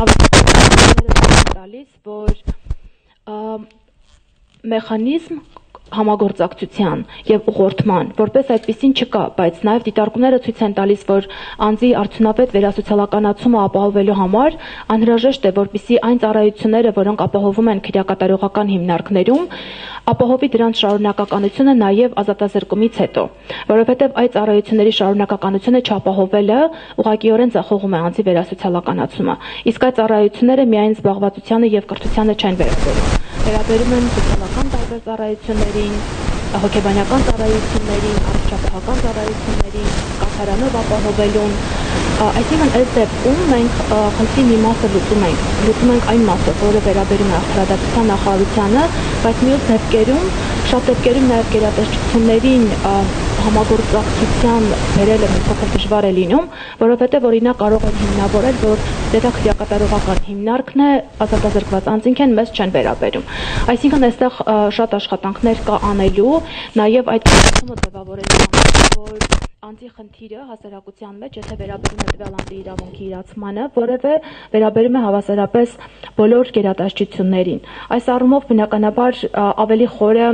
տալիս, որ մեխանիզմ համագործակցության եւ ուղղորդման որպես այդպեսին չկա, բայց նաեւ դիտարկումները ցույց են տալիս, որ անձի արդյունավետ վերասոցիալականացումը ապահովելու համար անհրաժեշտ է, որպեսզի այն ծառայությունները, որոնք ապահովում են քրեակատարողական հիմնարկներում, ապահովի դրանց շարունակականությունը նաեւ ազատազրկումից հետո, որովհետեւ այդ ծառայությունների շարունակականությունը չապահովելը ուղղակիորեն ձախողում է անձի վերասոցիալականացումը։ Իսկ այդ ծառայությունները միայն զբաղվածությանը եւ կրթությանը չեն վերաբերում են սոցիալական տարբեր ծառայություններին, հոգեբանական ծառայություններին, առողջապահական ծառայություններին, կաթարանով ապահովելուն։ Այսինքն այս դեպքում մենք խնդրի մի մասը լուծում ենք այն մասը, որը վերաբերում է արդարադատության նախարարությանը, բայց մյուս դեպքերում, շատ դեպքերում նաև գերատեսչություններին համագործակցության բերելը մի փոքր դժվար է լինում, որովհետև օրինակ կարող են հիմնավորել, որ դա քրեակատարողական հիմնարկն է, ազատազրկված անձինք են, մեզ չեն վերաբերում։ Այսինքն այստեղ շատ աշխատանքներ կա անելու, նաև այդ կարգումը ձևավորելու համար, որ անձի խնդիրը հասարակության մեջ, եթե վերաբերում է տվյալ անձի իրավունքի իրացմանը, որևէ վերաբերում է հավասարապես բոլոր գերատեսչություններին։ Այս առումով բնականաբար ավելի խորը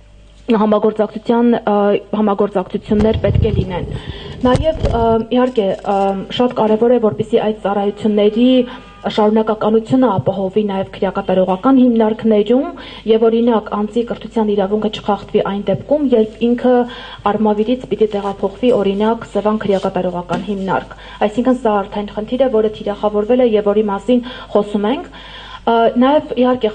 համագործակցություններ պետք է լինեն։ Նաև իհարկե շատ կարևոր է, որպեսզի այդ ծառայությունների շարունակականությունը ապահովի նաև քրեակատարողական հիմնարկներում եւ օրինակ անձի կրթության իրավունքը չխախտվի այն դեպքում, երբ ինքը արմավիրից պիտի տեղափոխվի օրինակ Սևան քրեակատարողական հիմնարկ։ Այսինքն սա արդեն խնդիր է, որը թիրախավորվել է եւ որի մասին խոսում ենք։ Նաև իհարկե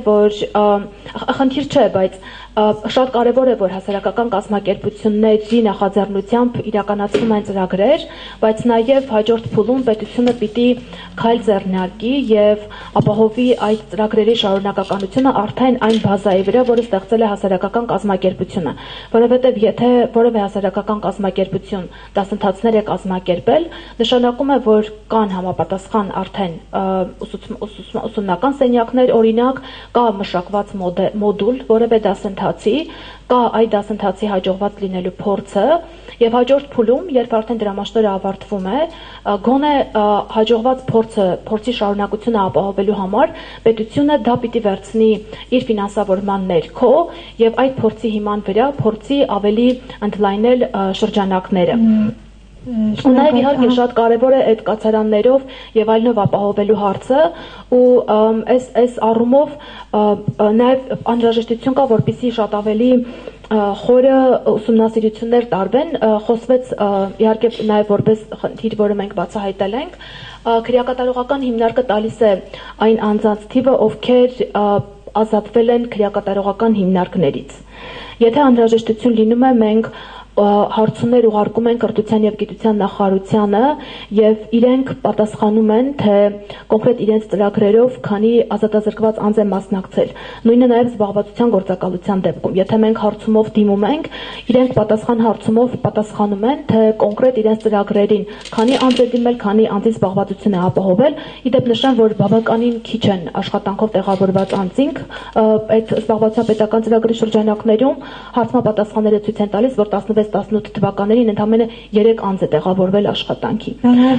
խնդիր չէ, բայց շատ կարևոր է, որ հասարակական կազմակերպությունների նախաձեռնությամբ իրականացվում են ծրագրեր, բայց նաև հաջորդ փուլում պետությունը պիտի քայլ ձեռնարկի եւ ապահովի այդ ծրագրերի շարունակականությունը արդեն այն բազայի վրա, որը ստեղծել է հասարակական կազմակերպությունը, որովհետեւ եթե որևէ հասարակական կազմակերպություն դասընթացներ է կազմակերպել, նշանակում է, որ կան համապատասխան արդեն ուսումնական սենյակներ, օրինակ, կա մշակված մոդուլ, որևէ դասընթացի, կա այդ դասընթացի հաջողված լինելու փորձը եւ հաջորդ փուլում, երբ արդեն դրամաշնորհը ավարտվում է, գոնե հաջողված փորձի շարունակությունը ապահովելու համար պետությունը դա պիտի վերցնի իր ֆինանսավորման ներքո եւ այդ փորձի հիման վրա փորձի ավելի ընդլայնել շրջանակները։ Ու նաև իհարկե շատ կարևոր է այդ կացարաններով եւ այլնով ապահովելու հարցը ու այս առումով նաև անհրաժեշտություն կա, որպեսզի շատ ավելի խորը ուսումնասիրություններ տարվեն, խոսվեց իհարկե նաև որպես խնդիր, որը մենք բացահայտել ենք, քրեակատարողական հիմնարկը տալիս է այն անձանց թիվը, ովքեր ազատվել են քրեակատարողական հիմնարկներից։ Եթե անհրաժեշտություն լինում է, մենք հարցումներ ուղարկում են կրթության եւ գիտության նախարարությանը եւ իրենք պատասխանում են, թե կոնկրետ իրենց ծրագրերով քանի ազատազրկված անձ է մասնակցել։ Նույնը նաեւ զբաղվածության գործակալության դեպքում, եթե մենք հարցումով դիմում ենք, իրենք հարցումով պատասխանում են, թե կոնկրետ իրենց ծրագրերին քանի անձ է դիմել, քանի անձի զբաղվածություն է ապահովել։ Իդեպ նշեմ, որ բավականին քիչ են աշխատանքով տեղավորված անձինք այդ զբաղվածության պետական ծրագրի շրջանակներում հարցմապատասխանները ցույց են տալիս, որ 16-18 թվականներին ընդամենը 3 անձ է տեղավորվել աշխատանքի։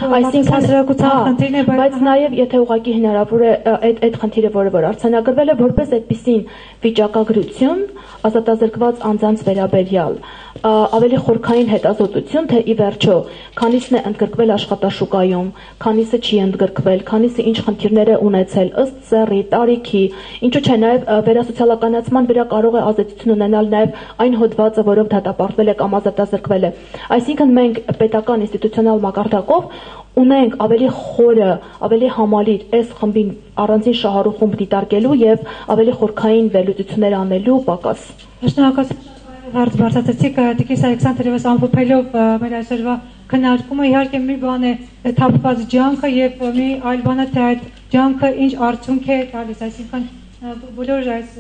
Այսինքն, բայց նաև եթե ուղղակի հնարավոր է այդ խնդիրը, որ արձանագրվել է, որպես այդպիսին վիճակագրություն ազատազրկված անձանց վերաբերյալ ավելի խորքային հետազոտություն, թե ի վերջո քանիսն է ընդգրկվել աշխատաշուկայում, քանիսը չի ընդգրկվել, քանիսը ինչ խնդիրներ է ունեցել ըստ սեռի, տարիքի, ինչու՞ չէ նաև վերասոցիալականացման վրա կարող է ազդեցություն ունենալ նաև այն հոդվածը, որով դատապարտվել է կամ կամ ազատազրկվել է։ Այսինքն մենք պետական ինստիտուցիոնալ մակարդակով ունենք ավելի խորը, ավելի համալիր այս խմբին առանձին շահառուխում դիտարկելու եւ ավելի խորքային վերլուծություններ անելու պակաս։ Շնորհակալություն հարց բարձրացրեցիք Տիկիս Ալեքսանդրովս ամփոփելով մեր այսօրվա քննարկումը իհարկե մի բան է թափված ջանքը եւ մի այլ բան է թե այդ ջանքը ինչ արդյունք է տալիս, այսինքն բոլոր այս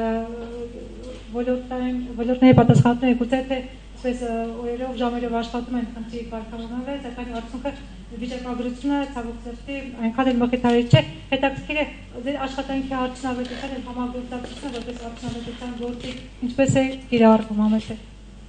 ոլորտների պատասխանատուները գուցե թե այսպես օրերով ժամերով աշխատում են խնդրի կարգավորման, սակայն արդյունքը վիճակագրությունը ցավոք սրտի այնքան էլ մխիթարիչ չէ։ Հետաքրքիր է ձեր աշխատանքի արդյունավետության եւ համագործակցությունը որպես արդյունավետության գործի ինչպես է կիրառվում համեստ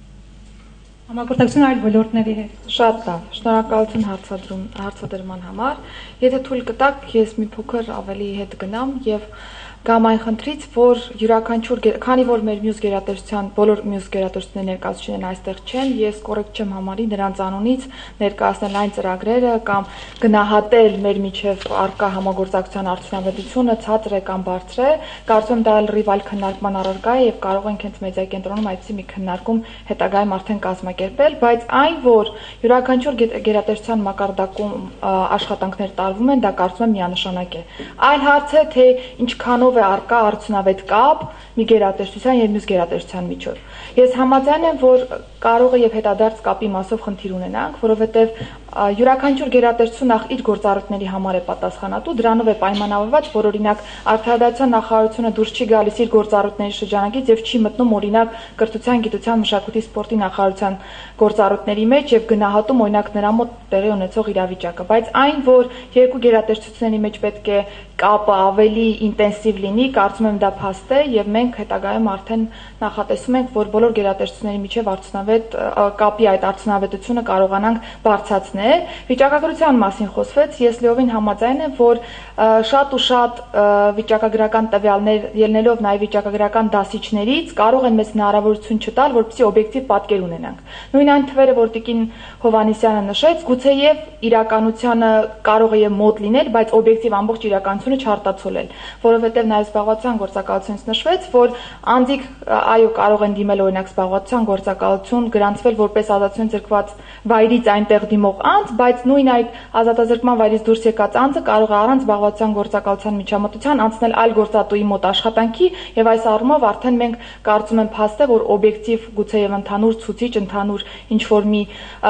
համագործակցությունը այլ ոլորտների հետ։ Շատ լավ, շնորհակալություն հարցադրման համար։ Եթե թույլ կտաք, ես մի փոքր ավելի հետ գնամ եւ գամ այն խնդրից, որ յուրաքանչյուր, քանի որ մեր մյուս գերատեսչության բոլոր մյուս գերատեսչությունների ներկայացուցիչներն այստեղ չեն, ես կոռեկտ չեմ համարի նրանց անունից ներկայացնել այն ծրագրերը կամ գնահատել մեր միջև արկա համագործակցության արդյունավետությունը ցածր է կամ բարձր է։ Կարծում եմ դա ռիվալ քննարկման առարկա է եւ կարող ենք հենց մեդիակենտրոնում այդպիսի մի քննարկում հետագայում արդեն կազմակերպել, բայց այն, որ յուրաքանչյուր գերատեսչության մակարդակում աշխատանքներ տարվում են, դա կարծում եմ միանշանակ է։ Այլ հարց է, թե ինչքանով է արկա արդյունավետ կապ մի գերատեսչության եւ մյուս գերատեսչության միջև։ Ես համաձայն եմ, որ կարող է եւ հետադարձ կապի մասով խնդիր ունենանք, որովհետեւ յուրաքանչյուր գերատեսչություն նախ իր գործառույթների համար է պատասխանատու, դրանով է պայմանավորված, որ օրինակ արդարադատության նախարարությունը դուրս չի գալիս իր գործառույթների շրջանակից եւ չի մտնում օրինակ կրթության, գիտության, մշակույթի, սպորտի նախարարության գործառույթների մեջ եւ գնահատում օրինակ նրա մոտ տեղի ունեցող իրավիճակը, բայց այն, որ երկու գերատեսչությունների մեջ պետք է կապը ավելի ինտենսիվ լինի, կարծում եմ դա փաստ է եւ մենք հետագայում արդեն նախատեսում ենք, որ բոլոր գերատեսչությունների միջև արդյունավետ կապի այդ արդյունավետությունը կարողանանք բարձրացնել։ Վիճակագրության մասին խոսվեց, ես լիովին համաձայն եմ, որ շատ ու շատ վիճակագրական տվյալներ ելնելով նաեւ վիճակագրական դասիչներից կարող են մեզ հնարավորություն չտալ, որպեսզի օբյեկտիվ պատկեր ունենանք։ Նույն այն թվերը, որ Տիկին Հովհաննիսյանը նշեց, գուցեև իրականությանը կարող է մոտ լինել, բայց օբյեկտիվ ամբողջ իրականությունը չարտացոլել, որովհետև նաեւ զբաղվածության գործակալությունից նշվեց, որ անձիկ այո կարող են դիմել օրինակ զբաղվածության գործակալություն, գրանցվել որպես ազատություն զրկված վայրից այնտեղ դիմող անձ, բայց նույն այդ ազատազրկման վայրից դուրս եկած անձը կարող է առանց զբաղվածության գործակալության միջամտության անցնել այլ գործատուի մոտ աշխատանքի եւ այս առումով արդեն մենք կարծում եմ փաստ է, որ օբյեկտիվ գուցեև ընդհանուր ցուցիչ, ընդհանուր ինչ որ մի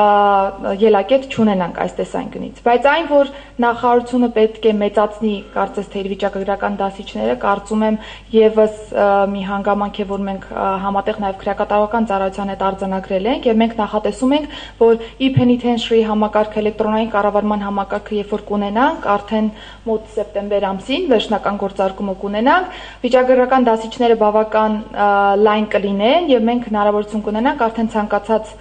ելակետ չունենանք այս տեսանկյունից, բայց այն, որ նախարարությունը պետք է մեծացնի կարծես թե իր վիճակագրական դասիչները, կարծում եմ եւս մի հանգամանք է, որ մենք համատեղ նաեւ քրեակատարողական ծառայության հետ արձանագրել ենք եւ մենք նախատեսում ենք, որ e-penitentiary համակարգ էլեկտրոնային կառավարման համակարգը երբ որ կունենանք, արդեն մոտ սեպտեմբեր ամսին վերջնական գործարկումը կունենանք, վիճակագրական դասիչները բավական լայն կլինեն եւ մենք հնարավորություն կունենանք արդեն ցանկացած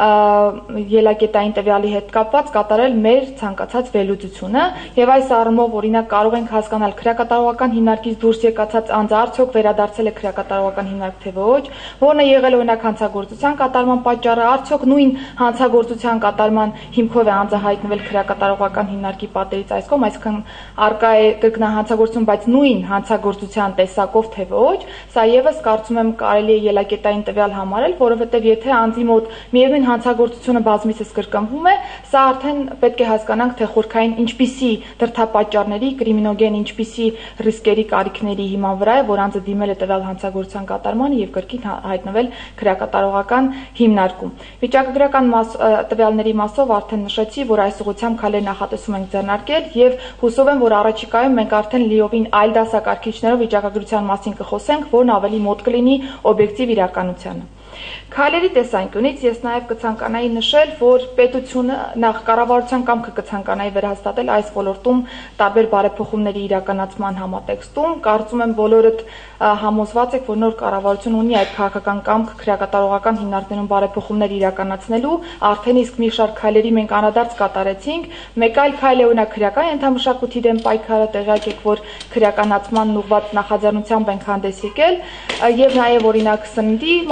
ելակետային տվյալի հետ կապված կատարել մեր ցանկացած վերլուծությունը եւ այս առումով օրինակ կարող ենք հասկանալ քրեակատարողական հիմնարկից դուրս եկածած անձը արդյոք վերադարձել է քրեակատարողական հիմնարկ թե ոչ, որն է եղել օրինակ հանցագործության կատարման պատճառը, արդյոք նույն հանցագործության կատարման հիմքով է անձը հայտնվել քրեակատարողական հիմնարկի պատերից այս կողմ, այսինքն արկա է կրկնահանցագործություն, բայց նույն հանցագործության տեսակով թե ոչ, սա եւս կարծում եմ կարելի է ելակետային տվյալ համարել, որովհետեւ եթե անձի մոտ միևնույն հանցագործությունը բազմիցս կրկնվում է, սա արդեն պետք է հասկանանք, թե խորքային ինչպիսի դրդապատճառների, կրիմինոգեն ինչպիսի ռիսկերի կարիքների հիման վրա է, որ անձը դիմել է տվյալ հանցագործության կատարմանը եւ կրկին հայտնվել քրեակատարողական հիմնարկում։ Վիճակագրական տվյալների մասով արդեն նշեցի, որ այս ուղղությամբ քայլեր նախատեսում ենք ձեռնարկել եւ հուսով եմ, որ առաջիկայում մենք արդեն լիովին այլ դասակարգիչներով վիճակագրության մասին կխոսենք, որն ավելի մոտ կլինի օբյեկտիվ իրականությանը։ Քայլերի տեսանկյունից ես նաև կցանկանայի նշել, որ պետությունը նախ կառավարության կամքը կցանկանայի վերահաստատել այս ոլորտում տարբեր բարեփոխումների իրականացման համատեքստում։ Կարծում եմ բոլորդ համոզված եք, որ նոր կառավարություն ունի այդ քաղաքական կամք քրեակատարողական հիմնարկներում բարեփոխումներ իրականացնելու, արդեն իսկ մի շարք քայլերի մենք անդրադարձ կատարեցինք։ Մեկ այլ քայլ է օրինակ քրեական ենթամշակույթի դեմ պայքարը, տեղյակ եք, որ քրեականացման ուղղված նախաձեռնությամբ ենք հանդես եկել, եւ նաև օրինակ սննդի մատակարարման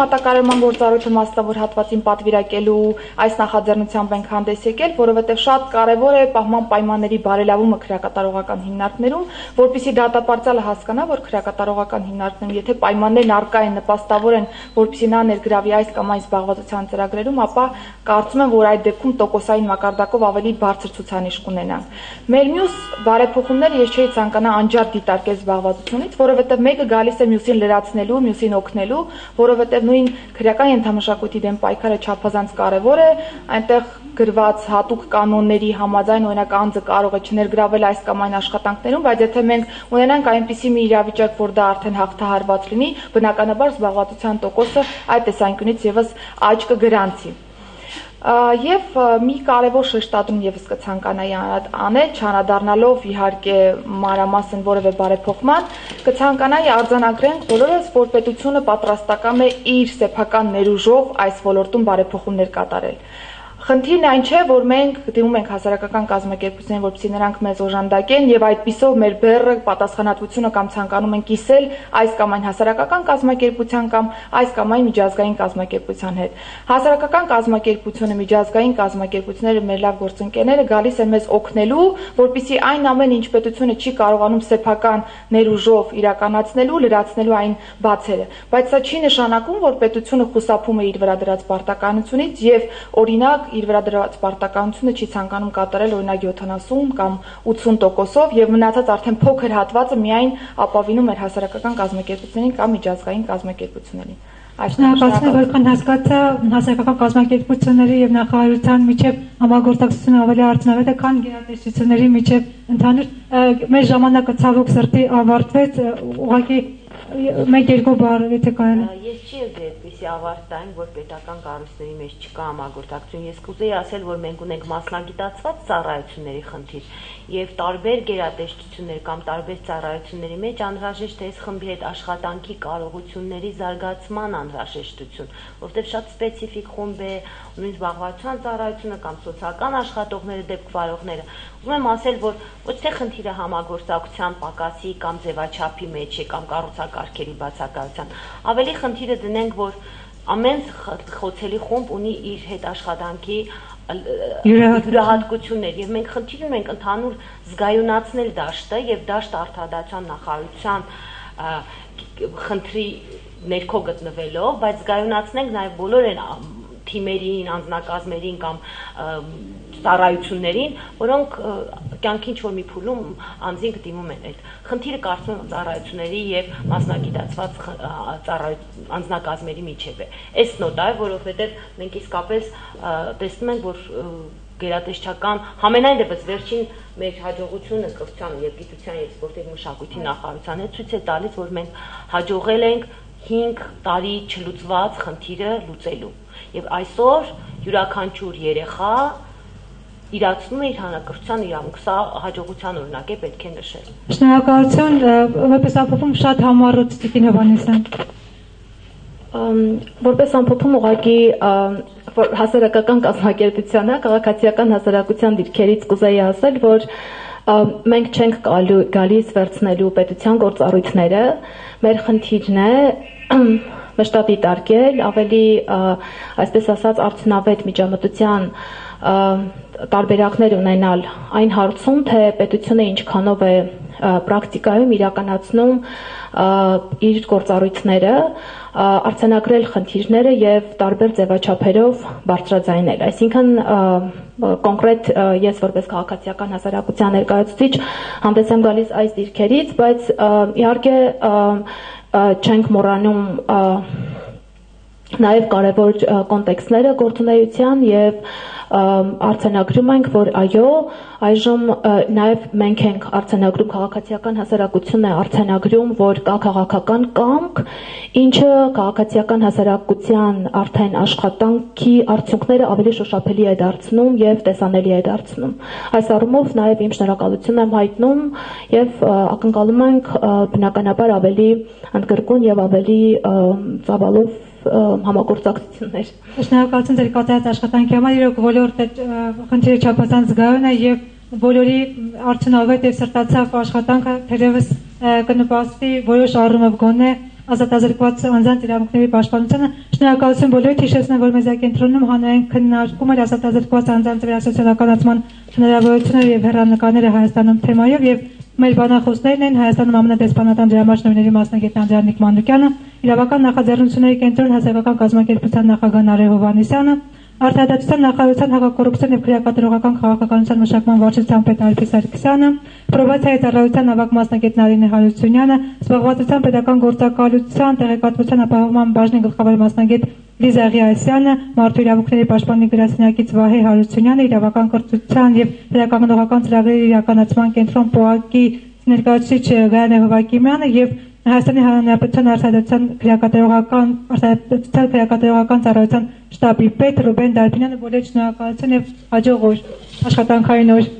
պահպանման գործառույթը մասնավոր հատվածին պատվիրակելու այս նախաձեռնությամբ ենք հանդես եկել, որովհետև շատ կարևոր է պահման պայմանների բարելավումը քրեակատարողական հիմնարկներում, որպեսզի դատապարտյալը հասկանա, որ քրեակատարողական հիմնարկներում, եթե պայմաններն առկա են, նպաստավոր են, որպեսզի նա ներգրավի այս կամ այն զբաղվածության ծրագրերում, ապա կարծում եմ, որ այդ դեպքում տոկոսային մակարդակով ավելի բարձր ցուցանիշ կունենան։ Մեր մյուս բարեփոխումները ես չէի ցանկանա անջատ դիտարկել զբաղվածությունից, որովհետև մեկը գալիս է մյուսին լրացնելու, մյուսին օգնելու, որովհետև նույն քրեական ենթամշակույթի դեմ պայքարը չափազանց կարևոր է, այնտեղ գրված հատուկ կանոնների համաձայն օրինակ անձը կարող է չներգրավել այս կամ այն աշխատանքներում, բայց եթե մենք ունենանք այնպիսի մի իրավիճակ, որ դա արդեն հաղթահարված լինի, բնականաբար զբաղվածության տոկոսը այդ տեսանկյունից եւս աճ կգրանցի։ Եվ մի կարևոր շեշտադրում եւս կցանկանայի անել, չանադառնալով իհարկե մանրամասն որևէ բարեփոխման, կցանկանայի արձանագրենք բոլորս, որ պետությունը պատրաստական է իր սեփական ներուժով այս ոլորտում բարեփոխումներ կատարել։ Խնդիրն այն չէ, որ մենք դիմում ենք հասարակական կազմակերպություններին, որպեսզի նրանք մեզ օժանդակեն եւ այդպիսով մեր բեռը պատասխանատվությունը կամ ցանկանում են կիսել այս կամ այն հասարակական կազմակերպության կամ այս կամ այն միջազգային կազմակերպության հետ։ Հասարակական կազմակերպությունը, միջազգային կազմակերպությունները, մեր լավ գործընկերները գալիս են մեզ օգնելու, որպեսզի այն ամեն ինչ պետությունը չի կարողանում սեփական ներուժով իրականացնելու, լրացնելու այն բացերը։ Բայց սա չի նշանակում, որ պետությունը խուսափում է իր վրա դրած պարտականությունից եւ օրինակ իր վրա դրած պարտականությունը չի ցանկանում կատարել օրինակ 70 կամ 80%-ով եւ մնացած արդեն փոքր հատվածը միայն ապավինում էր հասարակական կազմակերպություններին կամ միջազգային կազմակերպություններին։ Շնորհակալություն, որքան հասկացա, հասարակական կազմակերպությունների եւ նախարարության միջև համագործակցությունը ավելի արդյունավետ է, քան գերատեսչությունների միջև ընդհանուր մեր ժամանակը ցավոք սրտի ավարտվեց, ուղղակի մեկ երկու բառ եթե կարելի։ Ես չի եղել այդպիսի ավարտային, որ պետական կառույցների մեջ չկա համագործակցություն։ Ես կուզեի ասել, որ մենք ունենք մասնագիտացված ծառայությունների խնդիր եւ տարբեր գերատեսչություններ կամ տարբեր ծառայությունների մեջ անհրաժեշտ է այս խմբի հետ աշխատանքի կարողությունների զարգացման անհրաժեշտություն, որովհետեւ շատ սպეციფიկ խումբ է, ունեն զբաղվածության ծառայությունը կամ սոցիալական աշխատողները, դեպք վարողները։ Ուզում եմ ասել, որ ոչ թե խնդիրը համագործակցության պակասի կամ ձևաչափի մեջ է կամ կառուցակարգերի բացակայության, ավելի խնդիրը դնենք, որ ամեն խոցելի խումբ ունի իր հետ աշխատանքի յուրահատկություններ եւ մենք խնդիր ունենք ընդհանուր զգայունացնել դաշտը եւ դաշտ արտադրության նախարարության խնդրի ներքո գտնվելով, բայց զգայունացնենք նաեւ բոլոր այն թիմերին, անձնակազմերին կամ ծառայություններին, որոնք կյանքի ինչ-որ մի փուլում անձին կդիմում են այդ խնդիրը կարծում եմ ծառայությունների եւ մասնագիտացված անձնակազմերի միջեւ է։ Այս նոտա է, որովհետեւ մենք իսկապես տեսնում ենք, որ գերատեսչական համենայն դեպս վերջին մեր հաջողությունը կրթության եւ գիտության եւ սպորտի մշակույթի նախարարության հետ ցույց է տալիս, որ մենք հաջողել ենք 5 տարի չլուծված խնդիրը լուծելու։ Եվ այսօր յուրաքանչյուր երեխա իրացնում է իր հանրակրթության իրավունք, սա հաջողության օրինակ է, պետք է նշել։ Շնորհակալություն, որպես ամփոփում շատ համառոտ Տիկին Հովհաննիսյան։ Որպես ամփոփում ուղղակի հասարակական կազմակերպությանը, քաղաքացիական հասարակության դիրքերից կուզեի ասել, որ մենք չենք գալիս վերցնելու պետության գործառույթները, մեր խնդիրն է մշտադիտարկել, ավելի այսպես ասած արդյունավետ միջամտության տարբերակներ ունենալ այն հարցում, թե պետությունը ինչքանով է պրակտիկայում իրականացնում իր գործառույթները, արձանագրել խնդիրները եւ տարբեր ձևաչափերով բարձրաձայնել։ Այսինքն կոնկրետ ես որպես քաղաքացիական հասարակության ներկայացուցիչ հանդես եմ գալիս այս դիրքերից, բայց իհարկե չենք մոռանում նաև կարևոր կոնտեքստները գործունեության եւ արձանագրում ենք, որ այո, այժմ նաև մենք ենք արձանագրում, քաղաքացիական հասարակությունն է արձանագրում, որ կա քաղաքական կամք, ինչը քաղաքացիական հասարակության արդեն աշխատանքի արդյունքները ավելի շոշափելի է դարձնում եւ տեսանելի է դարձնում։ Այս առումով նաև իմ շնորհակալությունն եմ հայտնում եւ ակնկալում ենք բնականաբար ավելի ընդգրկուն եւ ավելի ծավալով համագործակցություններ։ Շնորհակալություն ձեր կատարած աշխատանքի համար, իրոք ոլորտը խնդիրը չափազանց զգայուն է եւ բոլորի արդյունավետ եւ սրտացավ աշխատանքը թերևս կնպաստի որոշ առումով գոնե ազատազրկված անձանց իրավունքների պաշտպանությանը։ Շնորհակալություն բոլորիդ, հիշեցնեմ, որ մեզ կենտրոնում հանրային քննարկում էր ազատազրկված անձանց վրա սոցիալականացման հնարավորությունները եւ հեռանկարները Հայաստանում թեմայով եւ մեր բանախոսներն են Հայաստանում ԱՄՆ դեսպանատան դրամաշնորհների մասնագետ Անդրանիկ Մանուկյանը, իրավական նախաձեռնությունների կենտրոն հասարակական կազմակերպության նախագահ Նարէ Հովհաննիսյանը, Արտահայտության նախարարության հակակոռուպցիոն եւ քրեակատարողական քաղաքականության մշակման վարչության պետ Ալփի Սարգսյանը, Պրոբացիայի ծառայության ավագ մասնագետ Նարինե Հարությունյանը, Զբաղվածության պետական գործակալության տեղեկատվության ապահովման բաժնի գլխավոր մասնագետ Լիզա Ղիասյանը, Մարդու իրավունքների պաշտպանի գրասենյակից Վահե Հարությունյանը, իրավական կրթության եւ լրատվական ծրագրերի իրականացման կենտրոն ՊՕԱԿ-ի ներկայացուցիչ Գայանե Հովակիմյանը եւ Հայաստանի Հանրապետության արտահայտության քրեակատարողական ծառայության շտաբի պետ Ռուբեն Դարբինյանը, բոլորիդ շնորհակալություն եւ հաջող օր, աշխատանքային օր։